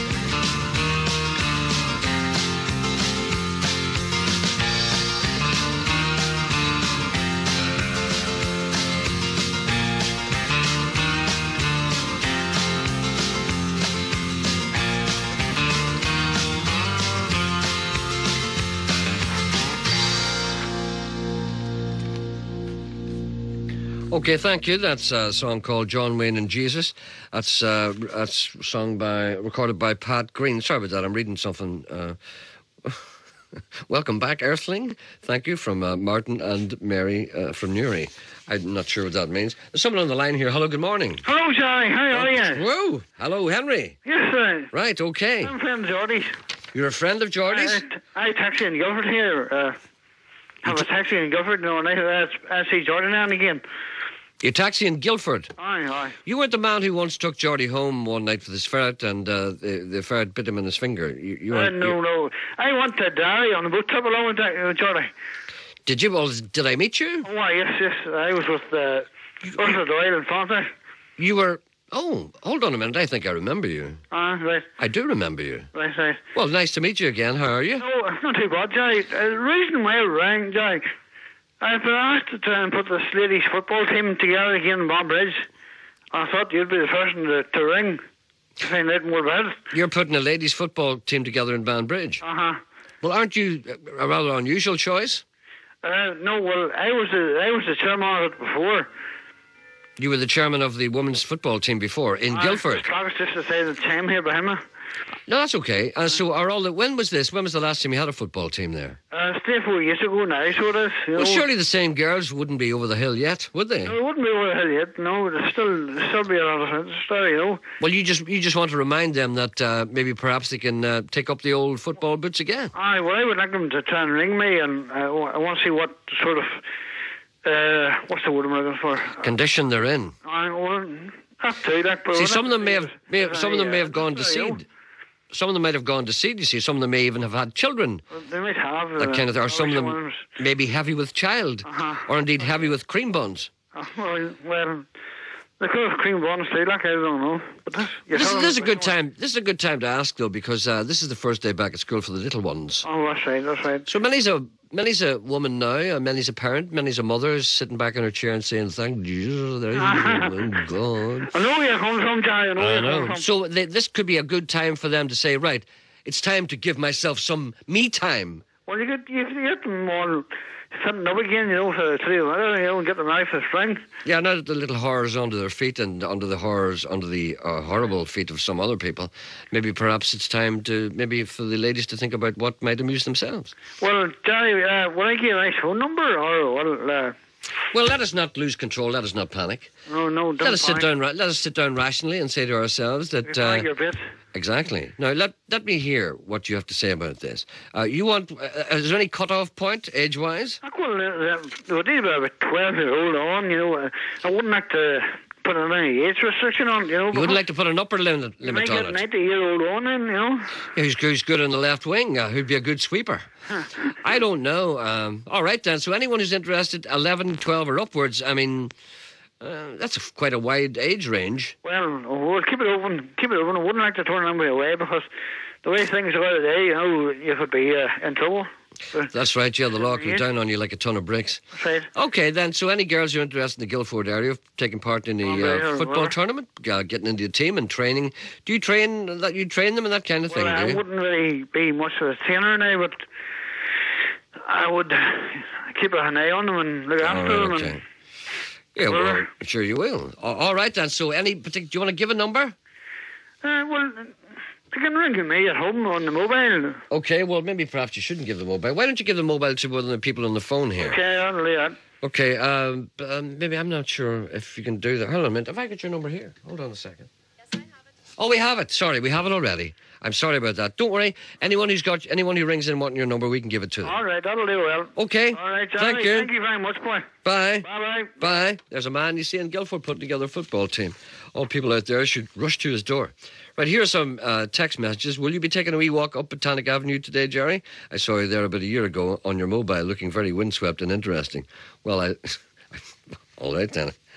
Speaker 2: Okay, thank you. That's a song called John Wayne and Jesus. That's uh, that's sung by, recorded by Pat Green. Sorry about that. I'm reading something. Uh, welcome back, Earthling. Thank you from uh, Martin and Mary uh, from Newry. I'm not sure what that means. There's someone on the line here. Hello, good morning.
Speaker 17: Hello, Johnny. How are you?
Speaker 2: Whoa. Hello, Henry.
Speaker 17: Yes, sir.
Speaker 2: Right, okay.
Speaker 17: I'm a friend of Geordie's.
Speaker 2: You're a friend of Geordie's?
Speaker 17: I, I taxi in Guildford here. Uh, have a taxi in Guildford. No, and I, I, I see Geordie now and again.
Speaker 2: You taxi in Guildford?
Speaker 17: Aye, aye.
Speaker 2: You weren't the man who once took Geordie home one night with his ferret and uh, the, the ferret bit him in his finger. You, you
Speaker 17: uh, no, no. I went to Derry on the boat trip along with uh, Geordie.
Speaker 2: Did you? Well, did I meet you?
Speaker 17: Oh, aye, yes, yes. I was with uh, Ursula Doyle in Frontenac.
Speaker 2: You were... Oh, hold on a minute. I think I remember you.
Speaker 17: Ah, uh, right.
Speaker 2: I do remember you.
Speaker 17: Right, right.
Speaker 2: Well, nice to meet you again. How are you?
Speaker 17: Oh, not too bad, Jack. Uh, the reason why I rang, Jack, I've been asked to try and put this ladies' football team together again in Bombridge. I thought you'd be the person to, to ring to find out more about it.
Speaker 2: You're putting a ladies' football team together in Banbridge?
Speaker 17: Uh-huh.
Speaker 2: Well, aren't you a rather unusual choice?
Speaker 17: Uh, no, well, I was the, I was the chairman of it before.
Speaker 2: You were the chairman of the women's football team before, in
Speaker 17: uh,
Speaker 2: Guildford?
Speaker 17: I was just to say the time here behind me.
Speaker 2: No, that's okay. Uh, so, are all the, when was this? When was the last time you had a football team there?
Speaker 17: Uh, it's three, four years ago now, so it is. You
Speaker 2: well,
Speaker 17: know.
Speaker 2: Surely the same girls wouldn't be over the hill yet, would they?
Speaker 17: No, it wouldn't be over the hill yet, no. There's still, there's still be a lot of story, you know.
Speaker 2: Well, you just you just want to remind them that uh, maybe perhaps they can uh, take up the old football boots again.
Speaker 17: Aye, well, I would like them to try and ring me, and uh, I want to see what sort of, uh, what's the word I'm looking for?
Speaker 2: Condition they're in.
Speaker 17: I well, that too, like, but
Speaker 2: see, some of them may have, may have some of them may have gone to
Speaker 17: seed.
Speaker 2: seed. Some of them might have gone to seed, you see. Some of them may even have had children.
Speaker 17: Well, they might have. Uh,
Speaker 2: that kind of, or some of them
Speaker 17: ones.
Speaker 2: may be heavy with child,
Speaker 17: uh-huh.
Speaker 2: or indeed heavy with cream buns.
Speaker 17: Uh, well, well, they could have cream buns too, like, I don't know. But this,
Speaker 2: this, is, this is a good time. This is a good time to ask, though, because uh, this is the first day back at school for the little ones.
Speaker 17: Oh, that's right, that's right.
Speaker 2: So many's a many's a woman now, and many's a parent, many's a mother sitting back in her chair and saying, "Thank Jesus, there's oh God."
Speaker 17: I know where you're coming from, Jerry. I know where you're coming from.
Speaker 2: So they, this could be a good time for them to say, right, it's time to give myself some me time.
Speaker 17: Well, you get you, you get them all sitting up again, you know, for the three of them, you know, and get them out for spring.
Speaker 2: Yeah, now that the little horrors under their feet and under the horrors, under the uh, horrible feet of some other people, maybe perhaps it's time to, maybe for the ladies to think about what might amuse themselves.
Speaker 17: Well, Jerry, uh, will I give you a nice phone number, or will... Uh,
Speaker 2: well, let us not lose control. Let us not panic.
Speaker 17: No, no, don't
Speaker 2: let us
Speaker 17: panic.
Speaker 2: sit down. Let us sit down rationally and say to ourselves that.
Speaker 17: Uh, your bit.
Speaker 2: Exactly. Now, let let me hear what you have to say about this. Uh, you want? Uh, is there any cut-off point, age-wise?
Speaker 17: Well, uh, there would be about twelve year old on. You know, uh, I wouldn't like to put any age restriction on. You know,
Speaker 2: you wouldn't like to put an upper limit limit on it.
Speaker 17: ninety year old on, in, you know.
Speaker 2: Yeah, who's, who's good on the left wing? Uh, who'd be a good sweeper? I don't know. Um, all right, then. So anyone who's interested, eleven, twelve or upwards, I mean, uh, that's a, quite a wide age range.
Speaker 17: Well, we'll keep it open. Keep it open. I wouldn't like to turn anybody away because the way things are today, you know, you could be uh, in trouble.
Speaker 2: That's right, yeah, the law comes down on you like a ton of bricks.
Speaker 17: That's right.
Speaker 2: Okay, then, so any girls who are interested in the Guildford area of taking part in the
Speaker 17: oh,
Speaker 2: uh, football
Speaker 17: well.
Speaker 2: tournament, uh, getting into a team and training, do you train that you train them and that kind of
Speaker 17: well,
Speaker 2: thing,
Speaker 17: I
Speaker 2: do you?
Speaker 17: wouldn't really be much of a trainer now, but I would keep an eye on them and look after
Speaker 2: right,
Speaker 17: them.
Speaker 2: Okay.
Speaker 17: And
Speaker 2: yeah, well, sure you will. All right, then, so any particular, do you want to give a number?
Speaker 17: Uh, well... You can ring me at home on the mobile.
Speaker 2: Okay, well, maybe perhaps you shouldn't give the mobile. Why don't you give the mobile to one of the people on the phone here?
Speaker 17: Okay, I'll do that.
Speaker 2: Okay, um, um, maybe I'm not sure if you can do that. Hold on a minute. Have I got your number here? Hold on a second. Yes, I have it. Oh, we have it. Sorry, we have it already. I'm sorry about that. Don't worry. Anyone who's got, anyone who rings in wanting your number, we can give it to them.
Speaker 17: All right, that'll do well.
Speaker 2: Okay.
Speaker 17: All right, Johnny,
Speaker 2: thank you.
Speaker 17: Thank you very much, boy.
Speaker 2: Bye.
Speaker 17: Bye-bye.
Speaker 2: Bye. There's a man you see in Guildford putting together a football team. All people out there should rush to his door. Right, here are some uh, text messages. Will you be taking a wee walk up Botanic Avenue today, Jerry? I saw you there about a year ago on your mobile, looking very windswept and interesting. Well, I... all right, then.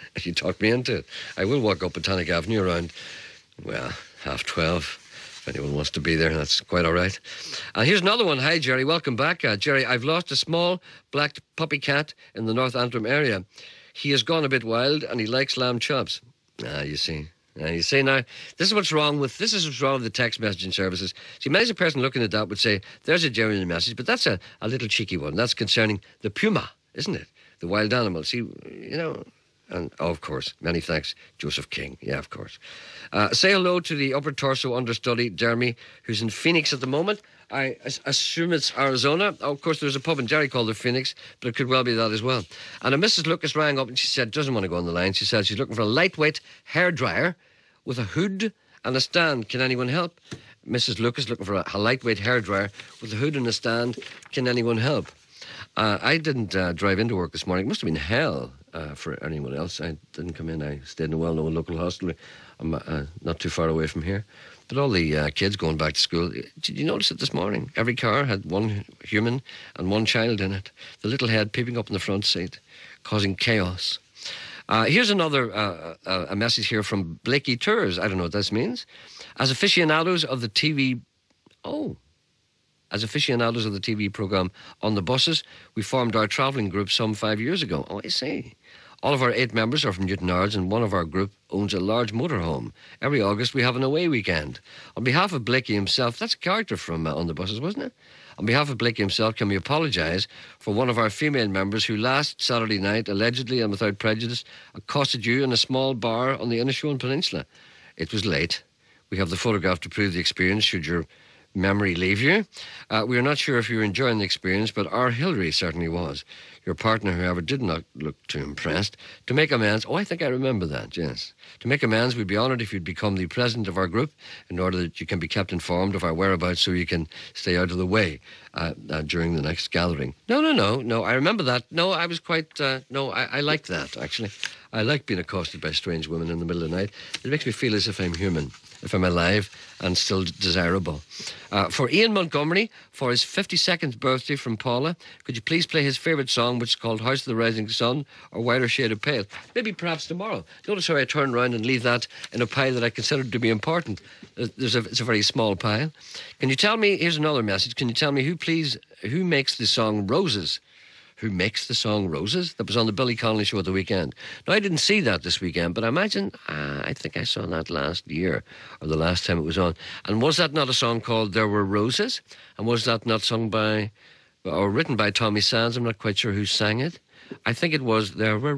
Speaker 2: You talked me into it. I will walk up Botanic Avenue around, well, half twelve. If anyone wants to be there, that's quite all right. And here's another one. Hi, Jerry. Welcome back. Uh, Jerry, I've lost a small black puppy cat in the North Antrim area. He has gone a bit wild and he likes lamb chops. Ah, you see. Uh, you see now, this is what's wrong with this is what's wrong with the text messaging services. See, maybe a person looking at that would say, there's a genuine message, but that's a, a little cheeky one. That's concerning the puma, isn't it? The wild animal. See, you know... And, oh, of course, many thanks, Joseph King. Yeah, of course. Uh, say hello to the upper torso understudy, Jeremy, who's in Phoenix at the moment. I as- assume it's Arizona. Oh, of course, there's a pub in Derry called the Phoenix, but it could well be that as well. And a Missus Lucas rang up and she said, doesn't want to go on the line. She said she's looking for a lightweight hairdryer with a hood and a stand. Can anyone help? Missus Lucas looking for a, a lightweight hairdryer with a hood and a stand. Can anyone help? Uh, I didn't uh, drive into work this morning. It must have been hell uh, for anyone else. I didn't come in. I stayed in a well-known local hostelry. I'm uh, not too far away from here. But all the uh, kids going back to school, did you notice it this morning? Every car had one human and one child in it. The little head peeping up in the front seat, causing chaos. Uh, here's another uh, uh, a message here from Blakey Tours. I don't know what this means. As aficionados of the T V... Oh... As aficionados of the T V programme On the Buses, we formed our travelling group some five years ago. Oh, I see. All of our eight members are from Newtownards, and one of our group owns a large motorhome. Every August, we have an away weekend. On behalf of Blakey himself, that's a character from uh, On the Buses, wasn't it? On behalf of Blakey himself, can we apologise for one of our female members who last Saturday night, allegedly and without prejudice, accosted you in a small bar on the Inishowen Peninsula? It was late. We have the photograph to prove the experience, should your memory leave you. Uh, we are not sure if you were enjoying the experience, but our Hillary certainly was. Your partner, however, did not look too impressed. To make amends, oh, I think I remember that, yes. To make amends, we'd be honoured if you'd become the president of our group in order that you can be kept informed of our whereabouts so you can stay out of the way uh, uh, during the next gathering. No, no, no, no, I remember that. No, I was quite, uh, no, I, I liked that, actually. I like being accosted by strange women in the middle of the night. It makes me feel as if I'm human, if I'm alive and still desirable. Uh, for Ian Montgomery, for his fifty-second birthday from Paula, could you please play his favourite song, which is called House of the Rising Sun or Whiter Shade of Pale? Maybe perhaps tomorrow. Notice how I turn around and leave that in a pile that I considered to be important. There's a, it's a very small pile. Can you tell me, here's another message, can you tell me who, please, who makes the song Roses? Who makes the song Roses? That was on the Billy Connolly show at the weekend. Now, I didn't see that this weekend, but I imagine, uh, I think I saw that last year, or the last time it was on. And was that not a song called There Were Roses? And was that not sung by, or written by Tommy Sands? I'm not quite sure who sang it. I think it was There Were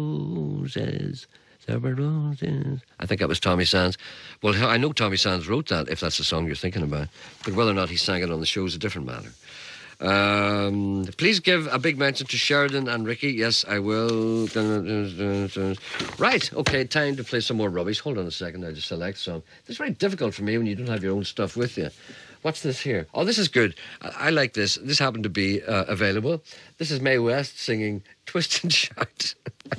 Speaker 2: Roses, There Were Roses. I think that was Tommy Sands. Well, I know Tommy Sands wrote that, if that's the song you're thinking about. But whether or not he sang it on the show is a different matter. Um, please give a big mention to Sheridan and Ricky. Yes, I will. Right, okay, time to play some more rubbish. Hold on a second, I just select some. It's very difficult for me when you don't have your own stuff with you. What's this here? Oh, this is good. I, I like this. This happened to be uh, available. This is Mae West singing Twist and Shout.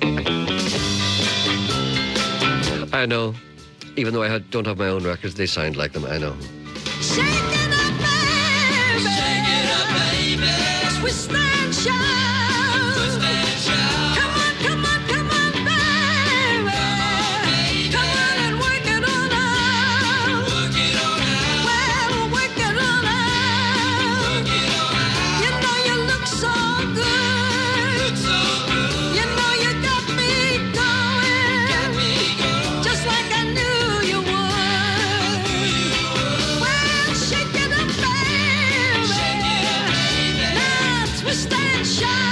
Speaker 2: I know. Even though I had, don't have my own records, they sound like them, I know.
Speaker 12: Shake it up, baby. Shake it up, baby. Twist and shout. Twist and shout. Come on, come on, come on, baby. Come on, baby. Come on and work it on out. Work it on out. Well, work it on out. Work it on out. You know you look so good. Look so good. You know you got me going. Got me going. Just like I knew you would. I knew you would. Well, shake it up, baby. Shake it up, baby. Now twist and shout.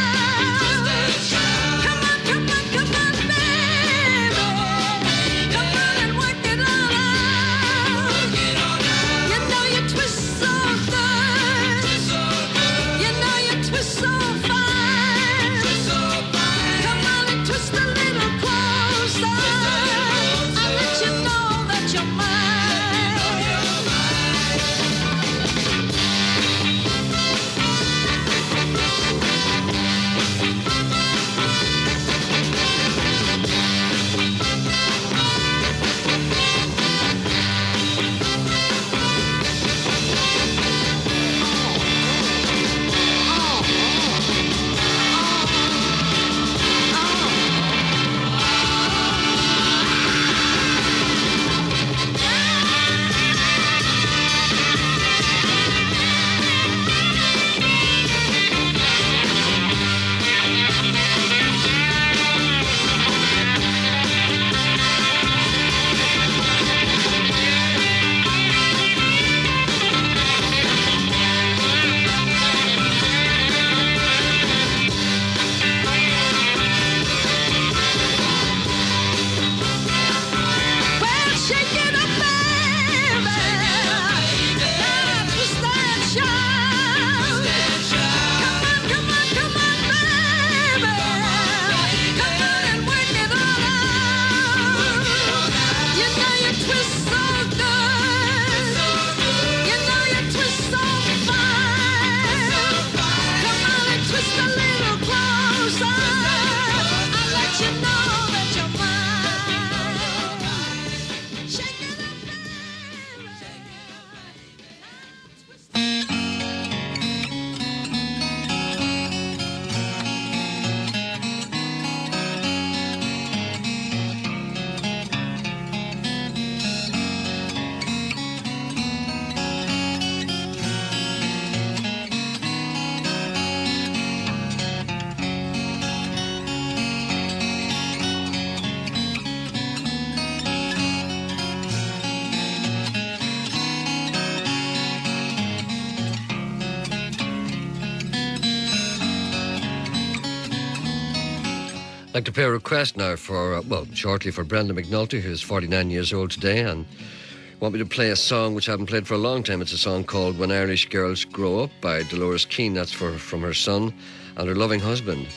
Speaker 2: I'd like to play a request now for, uh, well, shortly for Brenda McNulty, who's forty-nine years old today, and want me to play a song which I haven't played for a long time. It's a song called When Irish Girls Grow Up by Dolores Keane. That's for from her son and her loving husband.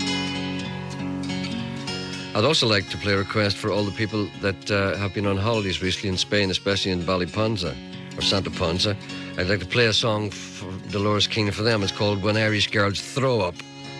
Speaker 2: I'd also like to play a request for all the people that uh, have been on holidays recently in Spain, especially in Valleponza or Santa Ponza. I'd like to play a song for Dolores Keane for them. It's called When Irish Girls Throw Up.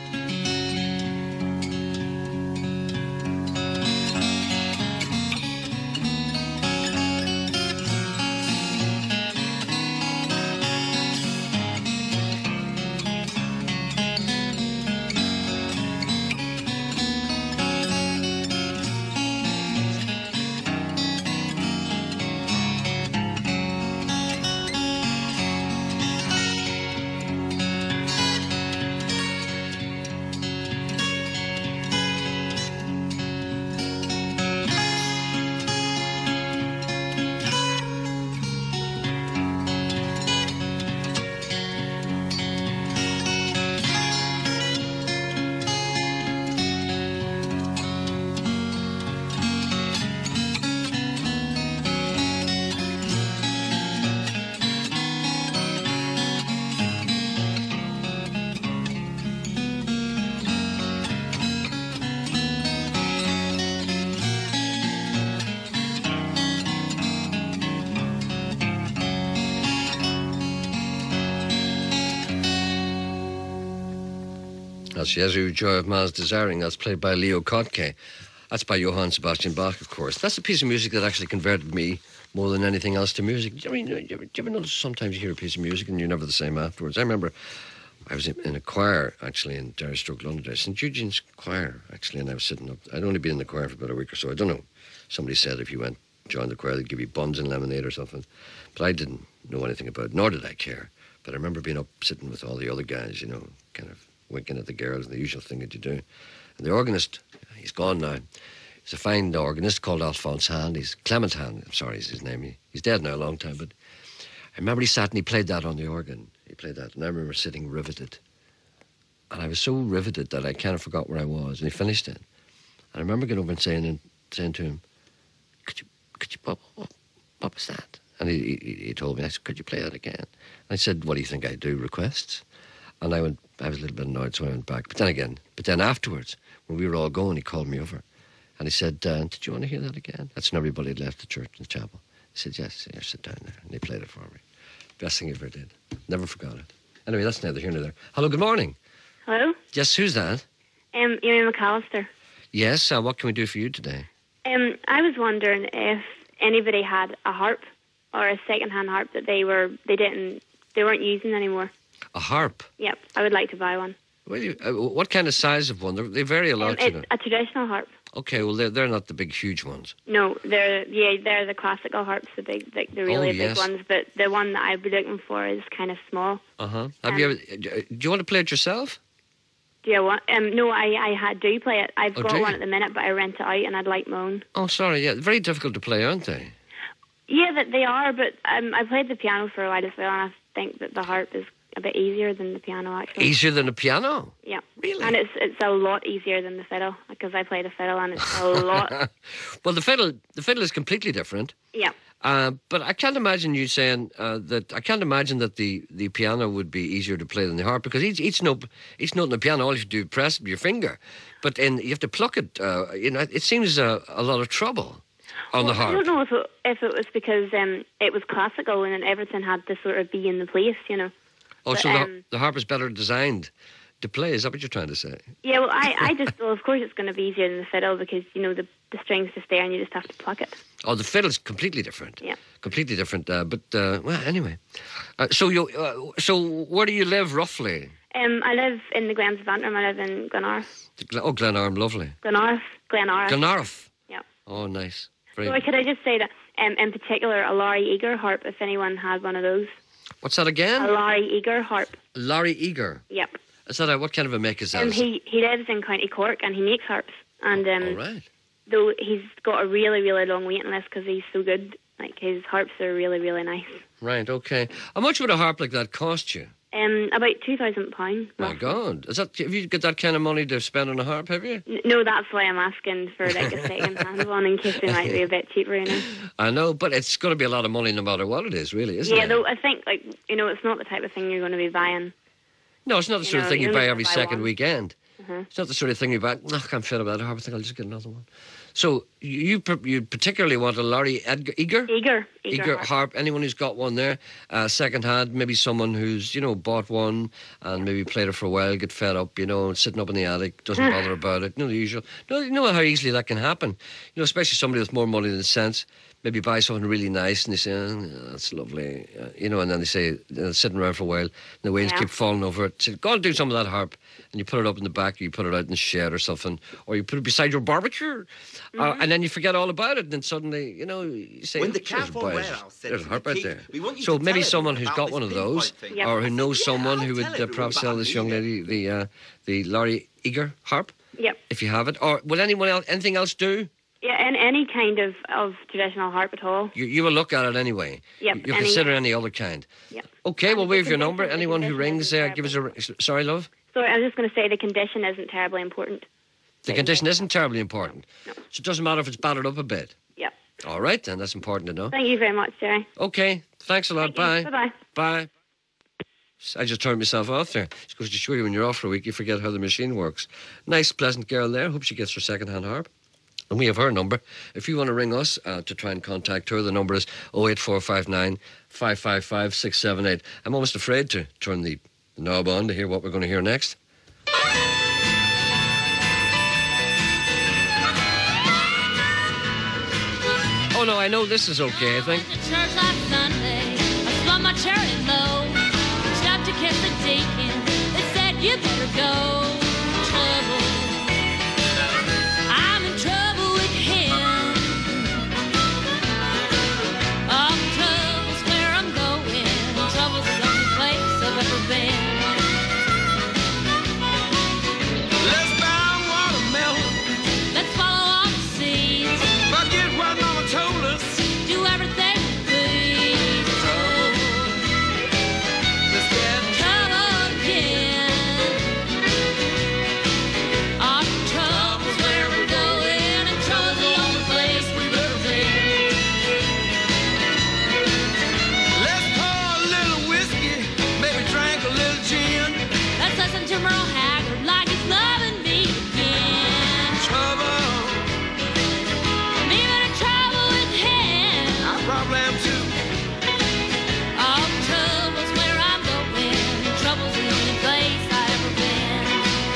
Speaker 2: That's Jesu, Joy of Man's Desiring. That's played by Leo Kottke. That's by Johann Sebastian Bach, of course. That's a piece of music that actually converted me more than anything else to music. Do you, mean, do you, ever, do you ever notice sometimes you hear a piece of music and you're never the same afterwards? I remember I was in a choir, actually, in Derrystroke, London, Saint Eugene's choir, actually, and I was sitting up. I'd only been in the choir for about a week or so. I don't know. Somebody said if you went join the choir, they'd give you buns and lemonade or something. But I didn't know anything about it, nor did I care. But I remember being up sitting with all the other guys, you know, kind of winking at the girls, the usual thing that you do. And the organist, he's gone now. He's a fine organist called Alphonse Hand. He's Clement Hand, I'm sorry, is his name. He, he's dead now a long time, but I remember he sat and he played that on the organ. He played that, and I remember sitting riveted. And I was so riveted that I kind of forgot where I was, and he finished it. And I remember getting over and saying, and saying to him, could you, could you, what, what, what was that? And he, he, he told me, I said, could you play that again? And I said, what do you think I do, requests? And I went, I was a little bit annoyed, so I went back. But then again, but then afterwards, when we were all going, he called me over. And he said, uh, did you want to hear that again? That's when everybody had left the church and the chapel. He said, yes, here, sit down there. And he played it for me. Best thing he ever did. Never forgot it. Anyway, that's neither here nor there. Hello, good morning.
Speaker 18: Hello?
Speaker 2: Yes, who's that?
Speaker 18: Um, Ian McAllister.
Speaker 2: Yes, uh, what can we do for you today?
Speaker 18: Um, I was wondering if anybody had a harp or a second-hand harp that they were they didn't they weren't using anymore.
Speaker 2: A harp?
Speaker 18: Yep, I would like to buy one.
Speaker 2: Well, you, uh, what kind of size of one? They're, they vary a lot.
Speaker 18: Um,
Speaker 2: you
Speaker 18: it's
Speaker 2: know.
Speaker 18: a traditional harp.
Speaker 2: Okay, well they're they're not the big huge ones.
Speaker 18: No, they're yeah they're the classical harps, the big the, the really
Speaker 2: Oh,
Speaker 18: big
Speaker 2: yes.
Speaker 18: ones. But the one that I'd be looking for is kind of small.
Speaker 2: Uh huh. Have you ever? Do you want to play it yourself?
Speaker 18: Do you want? Um, no, I I had do play it. I've
Speaker 2: Oh,
Speaker 18: got
Speaker 2: do
Speaker 18: one
Speaker 2: you?
Speaker 18: at the minute, but I rent it out, and I'd like my own.
Speaker 2: Oh, sorry. Yeah, very difficult to play, aren't they?
Speaker 18: Yeah, that they are, but um, I played the piano for a while as well, and I think that the harp is a bit easier than the piano, actually.
Speaker 2: Easier than a piano.
Speaker 18: Yeah. Really? And it's it's a lot easier than the fiddle, because I play the fiddle, and it's a lot...
Speaker 2: Well, the fiddle the fiddle is completely different.
Speaker 18: Yeah.
Speaker 2: Uh, but I can't imagine you saying uh, that. I can't imagine that the, the piano would be easier to play than the harp, because each each note each note in the piano, all you have to do is press it with your finger, but in you have to pluck it. Uh, you know, it seems a, a lot of trouble on
Speaker 18: Well,
Speaker 2: the
Speaker 18: I
Speaker 2: harp.
Speaker 18: don't know if it, if it was because um, it was classical and everything had to sort of be in the place, you know.
Speaker 2: Oh,
Speaker 18: But,
Speaker 2: so the,
Speaker 18: um,
Speaker 2: the harp is better designed to play. Is that what you're trying to say?
Speaker 18: Yeah, well, I, I just, well, of course it's going to be easier than the fiddle, because, you know, the, the string's just there and you just have to pluck it.
Speaker 2: Oh, the fiddle's completely different.
Speaker 18: Yeah.
Speaker 2: Completely different. Uh, but uh, well, anyway. Uh, so you, uh, so where do you live roughly?
Speaker 18: Um, I live in the Glens of Antrim. I live in Glenarth.
Speaker 2: Oh, Glenarm, lovely.
Speaker 18: Glenarth. Glenarth.
Speaker 2: Glenarth.
Speaker 18: Yeah.
Speaker 2: Oh, nice. Very.
Speaker 18: So could I just say that, um, in particular, a Laurie Eager harp, if anyone had one of those.
Speaker 2: What's that again?
Speaker 18: A Laurie Eager harp.
Speaker 2: Larry Eager.
Speaker 18: Yep.
Speaker 2: Is that a, what kind of a make is that?
Speaker 18: Um,
Speaker 2: Is it-
Speaker 18: he, he lives in County Cork and he makes harps. And um,
Speaker 2: All right.
Speaker 18: though he's got a really, really long waiting list because he's so good, like his harps are really, really nice.
Speaker 2: Right, okay. How much would a harp like that cost you?
Speaker 18: Um, about two thousand pounds.
Speaker 2: My God, is that? Have you got that kind of money to spend on a harp? Have you?
Speaker 18: N- No, that's why I'm asking for like a second-hand one in case they might be a bit cheaper, you know.
Speaker 2: I know, but it's going to be a lot of money no matter what it is, really, isn't
Speaker 18: Yeah,
Speaker 2: it?
Speaker 18: though I think like you know, it's not the type of thing you're going to be buying.
Speaker 2: No, it's not the
Speaker 18: You
Speaker 2: sort
Speaker 18: know,
Speaker 2: of thing you
Speaker 18: you're
Speaker 2: buy
Speaker 18: only
Speaker 2: every
Speaker 18: gonna buy
Speaker 2: second
Speaker 18: one.
Speaker 2: weekend.
Speaker 18: Uh-huh.
Speaker 2: It's not the sort of thing you buy. Oh, I'm fed about a harp. I think I'll just get another one. So you you particularly want a Laurie Edgar, Eager?
Speaker 18: Eager. Eager,
Speaker 2: Eager
Speaker 18: harp.
Speaker 2: harp. Anyone who's got one there, uh, second hand, maybe someone who's, you know, bought one and maybe played it for a while, get fed up, you know, sitting up in the attic, doesn't bother about it. You know, the usual. No, you know how easily that can happen. You know, especially somebody with more money than sense. Maybe buy something really nice and they say, oh, yeah, that's lovely. Uh, you know, and then they say, they're sitting around for a while and the waves
Speaker 18: Yeah.
Speaker 2: keep falling over it. Say, go and do some of that harp. And you put it up in the back, or you put it out in the shed or something, or you put it beside your barbecue. Uh, and then you forget all about it. And then suddenly, you know, you say,
Speaker 19: When the
Speaker 2: "Oh, there's
Speaker 19: careful
Speaker 2: a boy,
Speaker 19: warehouse said
Speaker 2: there's a
Speaker 19: to
Speaker 2: harp
Speaker 19: the
Speaker 2: out
Speaker 19: chief,
Speaker 2: there."
Speaker 19: "We want you
Speaker 2: So
Speaker 19: to
Speaker 2: maybe
Speaker 19: tell
Speaker 2: someone
Speaker 19: everyone
Speaker 2: who's
Speaker 19: about
Speaker 2: got one of
Speaker 19: this
Speaker 2: those,
Speaker 19: pinpoint thing." Yep.
Speaker 2: or who
Speaker 19: I
Speaker 2: knows
Speaker 19: said, "Yeah,
Speaker 2: someone
Speaker 19: I'll
Speaker 2: who would
Speaker 19: tell
Speaker 2: uh,
Speaker 19: everyone,
Speaker 2: perhaps
Speaker 19: but
Speaker 2: sell
Speaker 19: I
Speaker 2: this young
Speaker 19: need it."
Speaker 2: lady the uh, the Laurie Eager harp,
Speaker 18: Yep.
Speaker 2: if you have it. Or will anyone else, anything else do?
Speaker 18: Yeah, and any kind of, of traditional harp at all.
Speaker 2: You, you will look at it anyway.
Speaker 18: Yep,
Speaker 2: You, you
Speaker 18: any-
Speaker 2: consider any other kind.
Speaker 18: Yep.
Speaker 2: Okay, well, we have your
Speaker 18: condition-
Speaker 2: number.
Speaker 18: the
Speaker 2: Anyone who
Speaker 18: condition
Speaker 2: rings, uh, give us a... ri- Sorry, love?
Speaker 18: So I was just going to say the condition isn't terribly important.
Speaker 2: The condition isn't terribly important. So it doesn't matter if it's battered up a bit.
Speaker 18: Yep.
Speaker 2: All right, then. That's important to know.
Speaker 18: Thank you very much, Jerry.
Speaker 2: Okay. Thanks a lot. Bye.
Speaker 18: Bye-bye.
Speaker 2: Bye. I just turned myself off there. It's because to show you when you're off for a week, you forget how the machine works. Nice, pleasant girl there. Hope she gets her second-hand harp. And we have her number. If you want to ring us uh, to try and contact her, the number is oh eight four five nine, five five five, six seven eight. I'm almost afraid to turn the knob on to hear what we're going to hear next. Oh, no, I know this is okay, I think.
Speaker 3: To church last Sunday, I spun my cherry low. Stopped to kiss the deacon. They said you better go. Trouble. I'm in trouble with him. Oh, trouble's where I'm going. Trouble's the only place I've ever been.
Speaker 16: Let's buy watermelon.
Speaker 3: Let's follow all the seeds.
Speaker 16: Forget what Mama told us.
Speaker 3: Do everything we please. Trouble.
Speaker 16: Let's get
Speaker 3: Trouble again. Our trouble's where we're going, and trouble's the only place we've ever been.
Speaker 16: Let's pour a little whiskey, maybe drink a little gin.
Speaker 3: Let's listen to Merle Haggard like he's loving me again.
Speaker 16: Trouble,
Speaker 3: I'm even in trouble with him.
Speaker 16: I probably am too.
Speaker 3: All trouble's where I'm going, and trouble's the only place I've ever been.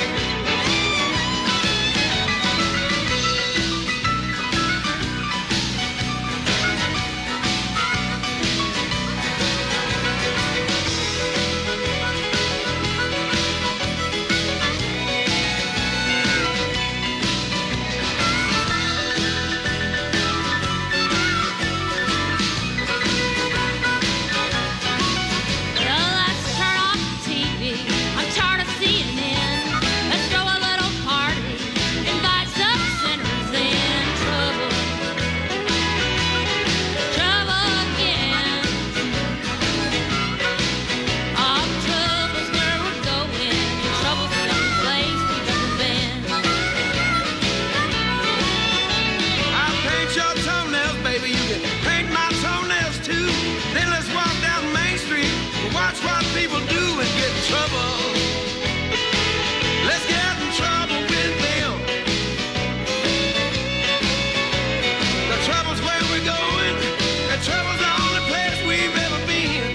Speaker 3: Well, let's turn off the T V. I'm tired of C N N. Let's throw a little party. Invite some sinners in. Trouble. Trouble again. All trouble's where we're going. And trouble's the only place we've ever been.
Speaker 16: I'll paint your toenails, baby. You can paint my toenails too. Then let's walk down Main Street and watch what people do and get in trouble. Let's get in trouble with them. The trouble's where we're going, and trouble's the only place we've ever been.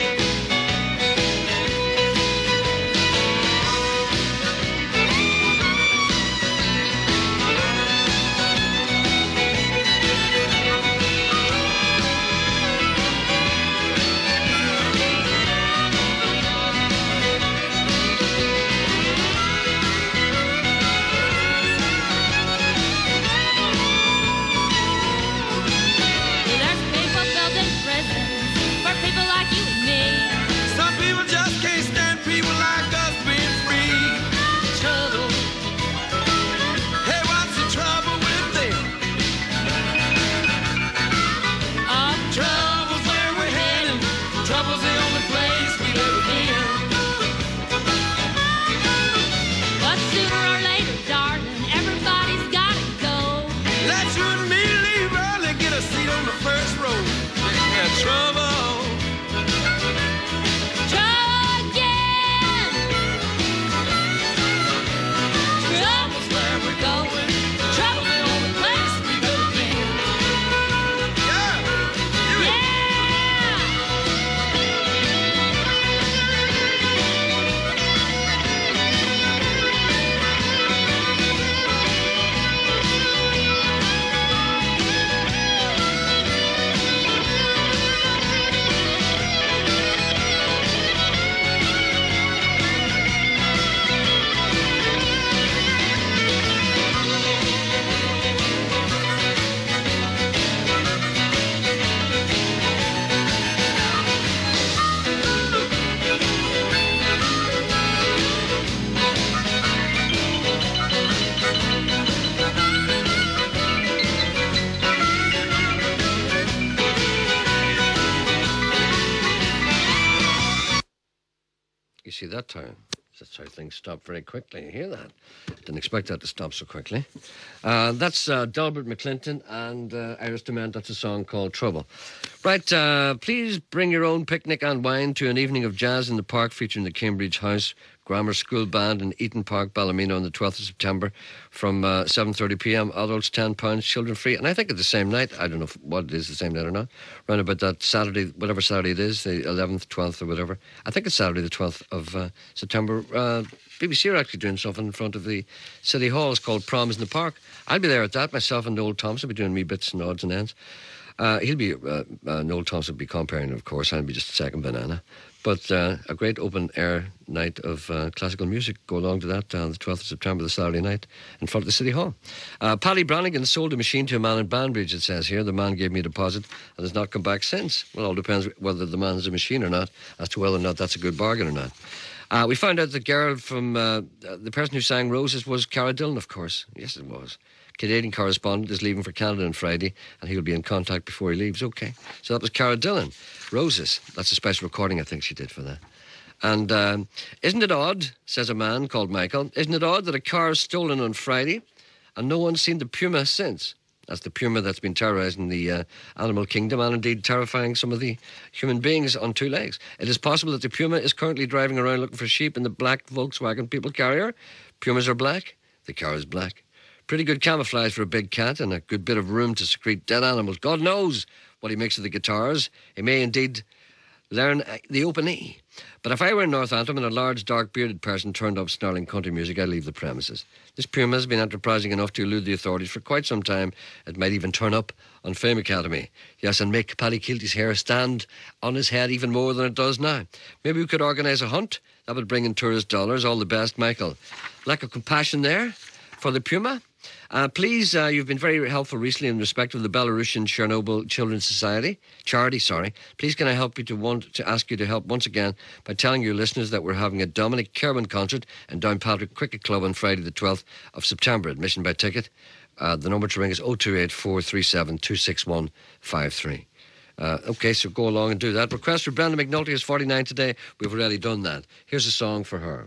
Speaker 2: see that time? That's how things stop very quickly. You hear that? Didn't expect that to stop so quickly. Uh, that's uh, Delbert McClinton and uh, Iris Dement. That's a song called Trouble. Right, uh, please bring your own picnic and wine to an evening of jazz in the park featuring the Cambridge House Grammar School Band in Eaton Park, Ballymena on the twelfth of September from uh, seven thirty p m. Adults ten pounds, children free. And I think it's the same night. I don't know if, what it is, the same night or not. Round about that Saturday, whatever Saturday it is, the eleventh, twelfth or whatever. I think it's Saturday the twelfth of uh, September. Uh, B B C are actually doing something in front of the City Hall. It's called Proms in the Park. I'll be there at that. Myself and Noel Thompson will be doing me bits and odds and ends. Uh, he'll be, uh, uh, Noel Thompson will be comparing, of course. I'll be just a second banana. But uh, a great open-air night of uh, classical music. Go along to that on the twelfth of September, the Saturday night, in front of the City Hall. Uh, Paddy Brannigan sold a machine to a man in Banbridge, it says here. The man gave me a deposit and has not come back since. Well, it all depends whether the man's a machine or not, as to whether or not that's a good bargain or not. Uh, we found out the girl from, uh, the person who sang Roses was Cara Dillon, of course. Yes, it was. Canadian correspondent is leaving for Canada on Friday, and he'll be in contact before he leaves. Okay. So that was Cara Dillon. Roses. That's a special recording I think she did for that. And um, isn't it odd, says a man called Michael, isn't it odd that a car is stolen on Friday and no one's seen the puma since? That's the puma that's been terrorising the uh, animal kingdom and indeed terrifying some of the human beings on two legs. It is possible that the puma is currently driving around looking for sheep in the black Volkswagen people carrier. Pumas are black. The car is black. Pretty good camouflage for a big cat and a good bit of room to secrete dead animals. God knows what he makes of the guitars. He may indeed learn the open E. But if I were in North Antrim and a large, dark, bearded person turned up snarling country music, I'd leave the premises. This puma has been enterprising enough to elude the authorities for quite some time. It might even turn up on Fame Academy. Yes, and make Paddy Kilty's hair stand on his head even more than it does now. Maybe we could organise a hunt. That would bring in tourist dollars. All the best, Michael. Lack of compassion there for the puma. Uh, please, uh, you've been very helpful recently in respect of the Belarusian Chernobyl Children's Society, charity, sorry. Please can I help you to want to ask you to help once again by telling your listeners that we're having a Dominic Kerwin concert in Downpatrick Cricket Club on Friday the twelfth of September. Admission by ticket. Uh, the number to ring is oh two eight, four three seven, two six one five three. Uh, okay, so go along and do that. Request for Brenda McNulty is forty-nine today. We've already done that. Here's a song for her.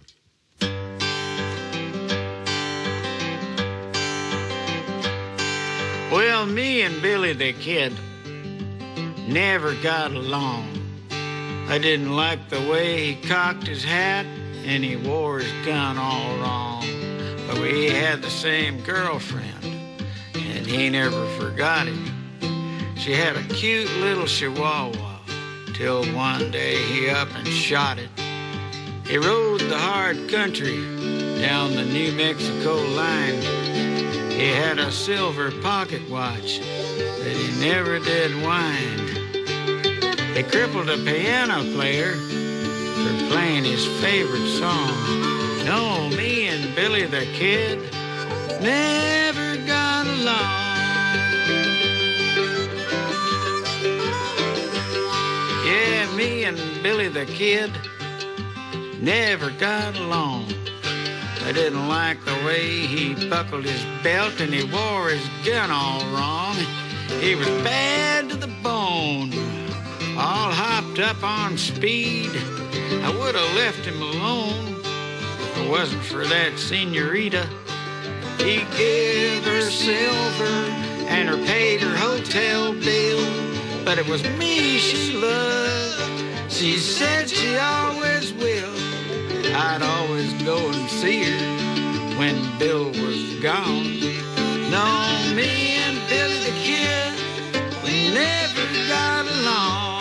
Speaker 19: Well, me and Billy the Kid never got along. I didn't like the way he cocked his hat and he wore his gun all wrong. But we had the same girlfriend and he never forgot it. She had a cute little chihuahua till one day he up and shot it. He rode the hard country down the New Mexico line. He had a silver pocket watch that he never did wind. He crippled a piano player for playing his favorite song. No, me and Billy the Kid never got along. Yeah, me and Billy the Kid never got along. I didn't like the way he buckled his belt and he wore his gun all wrong. He was bad to the bone, all hopped up on speed. I would have left him alone if it wasn't for that senorita. He gave her silver and her paid her hotel bill, but it was me she loved. She said she always will. I'd always go and see her when Bill was gone. No, me and Billy the Kid, we never got along.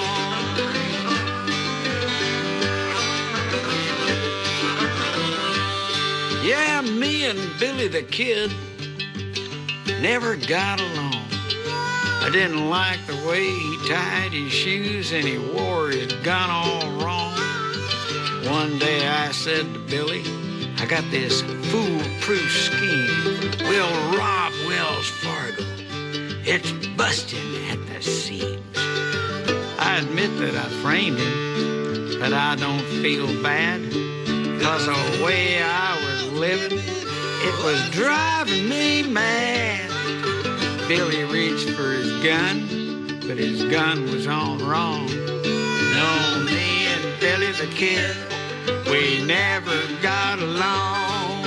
Speaker 19: Yeah, me and Billy the Kid never got along. I didn't like the way he tied his shoes and he wore his gun all wrong. One day I said to Billy, I got this foolproof scheme. We'll rob Wells Fargo. It's busting at the seams. I admit that I framed him, but I don't feel bad, because the way I was living, it was driving me mad. Billy reached for his gun, but his gun was on wrong. No, me and Billy the Kid, we never got along.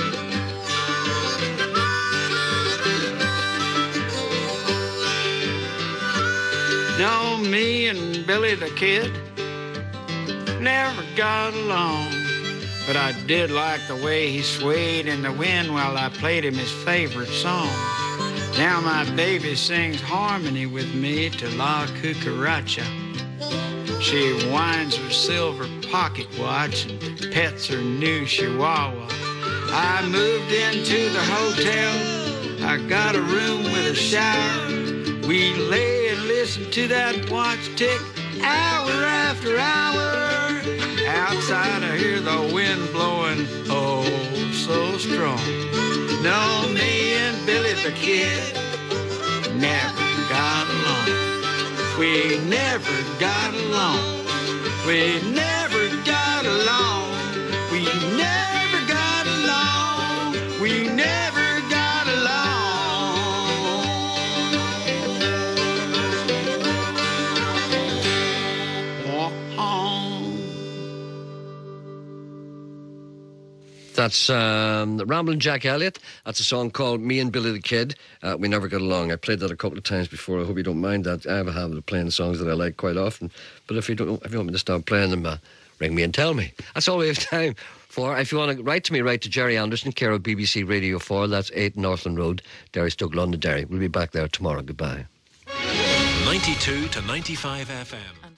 Speaker 19: No, me and Billy the Kid never got along. But I did like the way he swayed in the wind while I played him his favorite song. Now my baby sings harmony with me to La Cucaracha. She winds her silver pocket watch and pets her new chihuahua. I moved into the hotel. I got a room with a shower. We lay and listen to that watch tick hour after hour. Outside I hear the wind blowing, oh, so strong. No, me and Billy the Kid never got along. We never got along. We never got along. We never got along. We never got along.
Speaker 2: That's um, Ramblin' Jack Elliott. That's a song called Me and Billy the Kid. Uh, we never got along. I played that a couple of times before. I hope you don't mind that. I have a habit of playing the songs that I like quite often. But if you don't, if you want me to stop playing them, uh, ring me and tell me. That's all we have time for. If you want to write to me, write to Jerry Anderson, care of B B C Radio four. That's eight Northland Road, Derrystoke, Londonderry. We'll be back there tomorrow. Goodbye.
Speaker 6: ninety-two to ninety-five F M.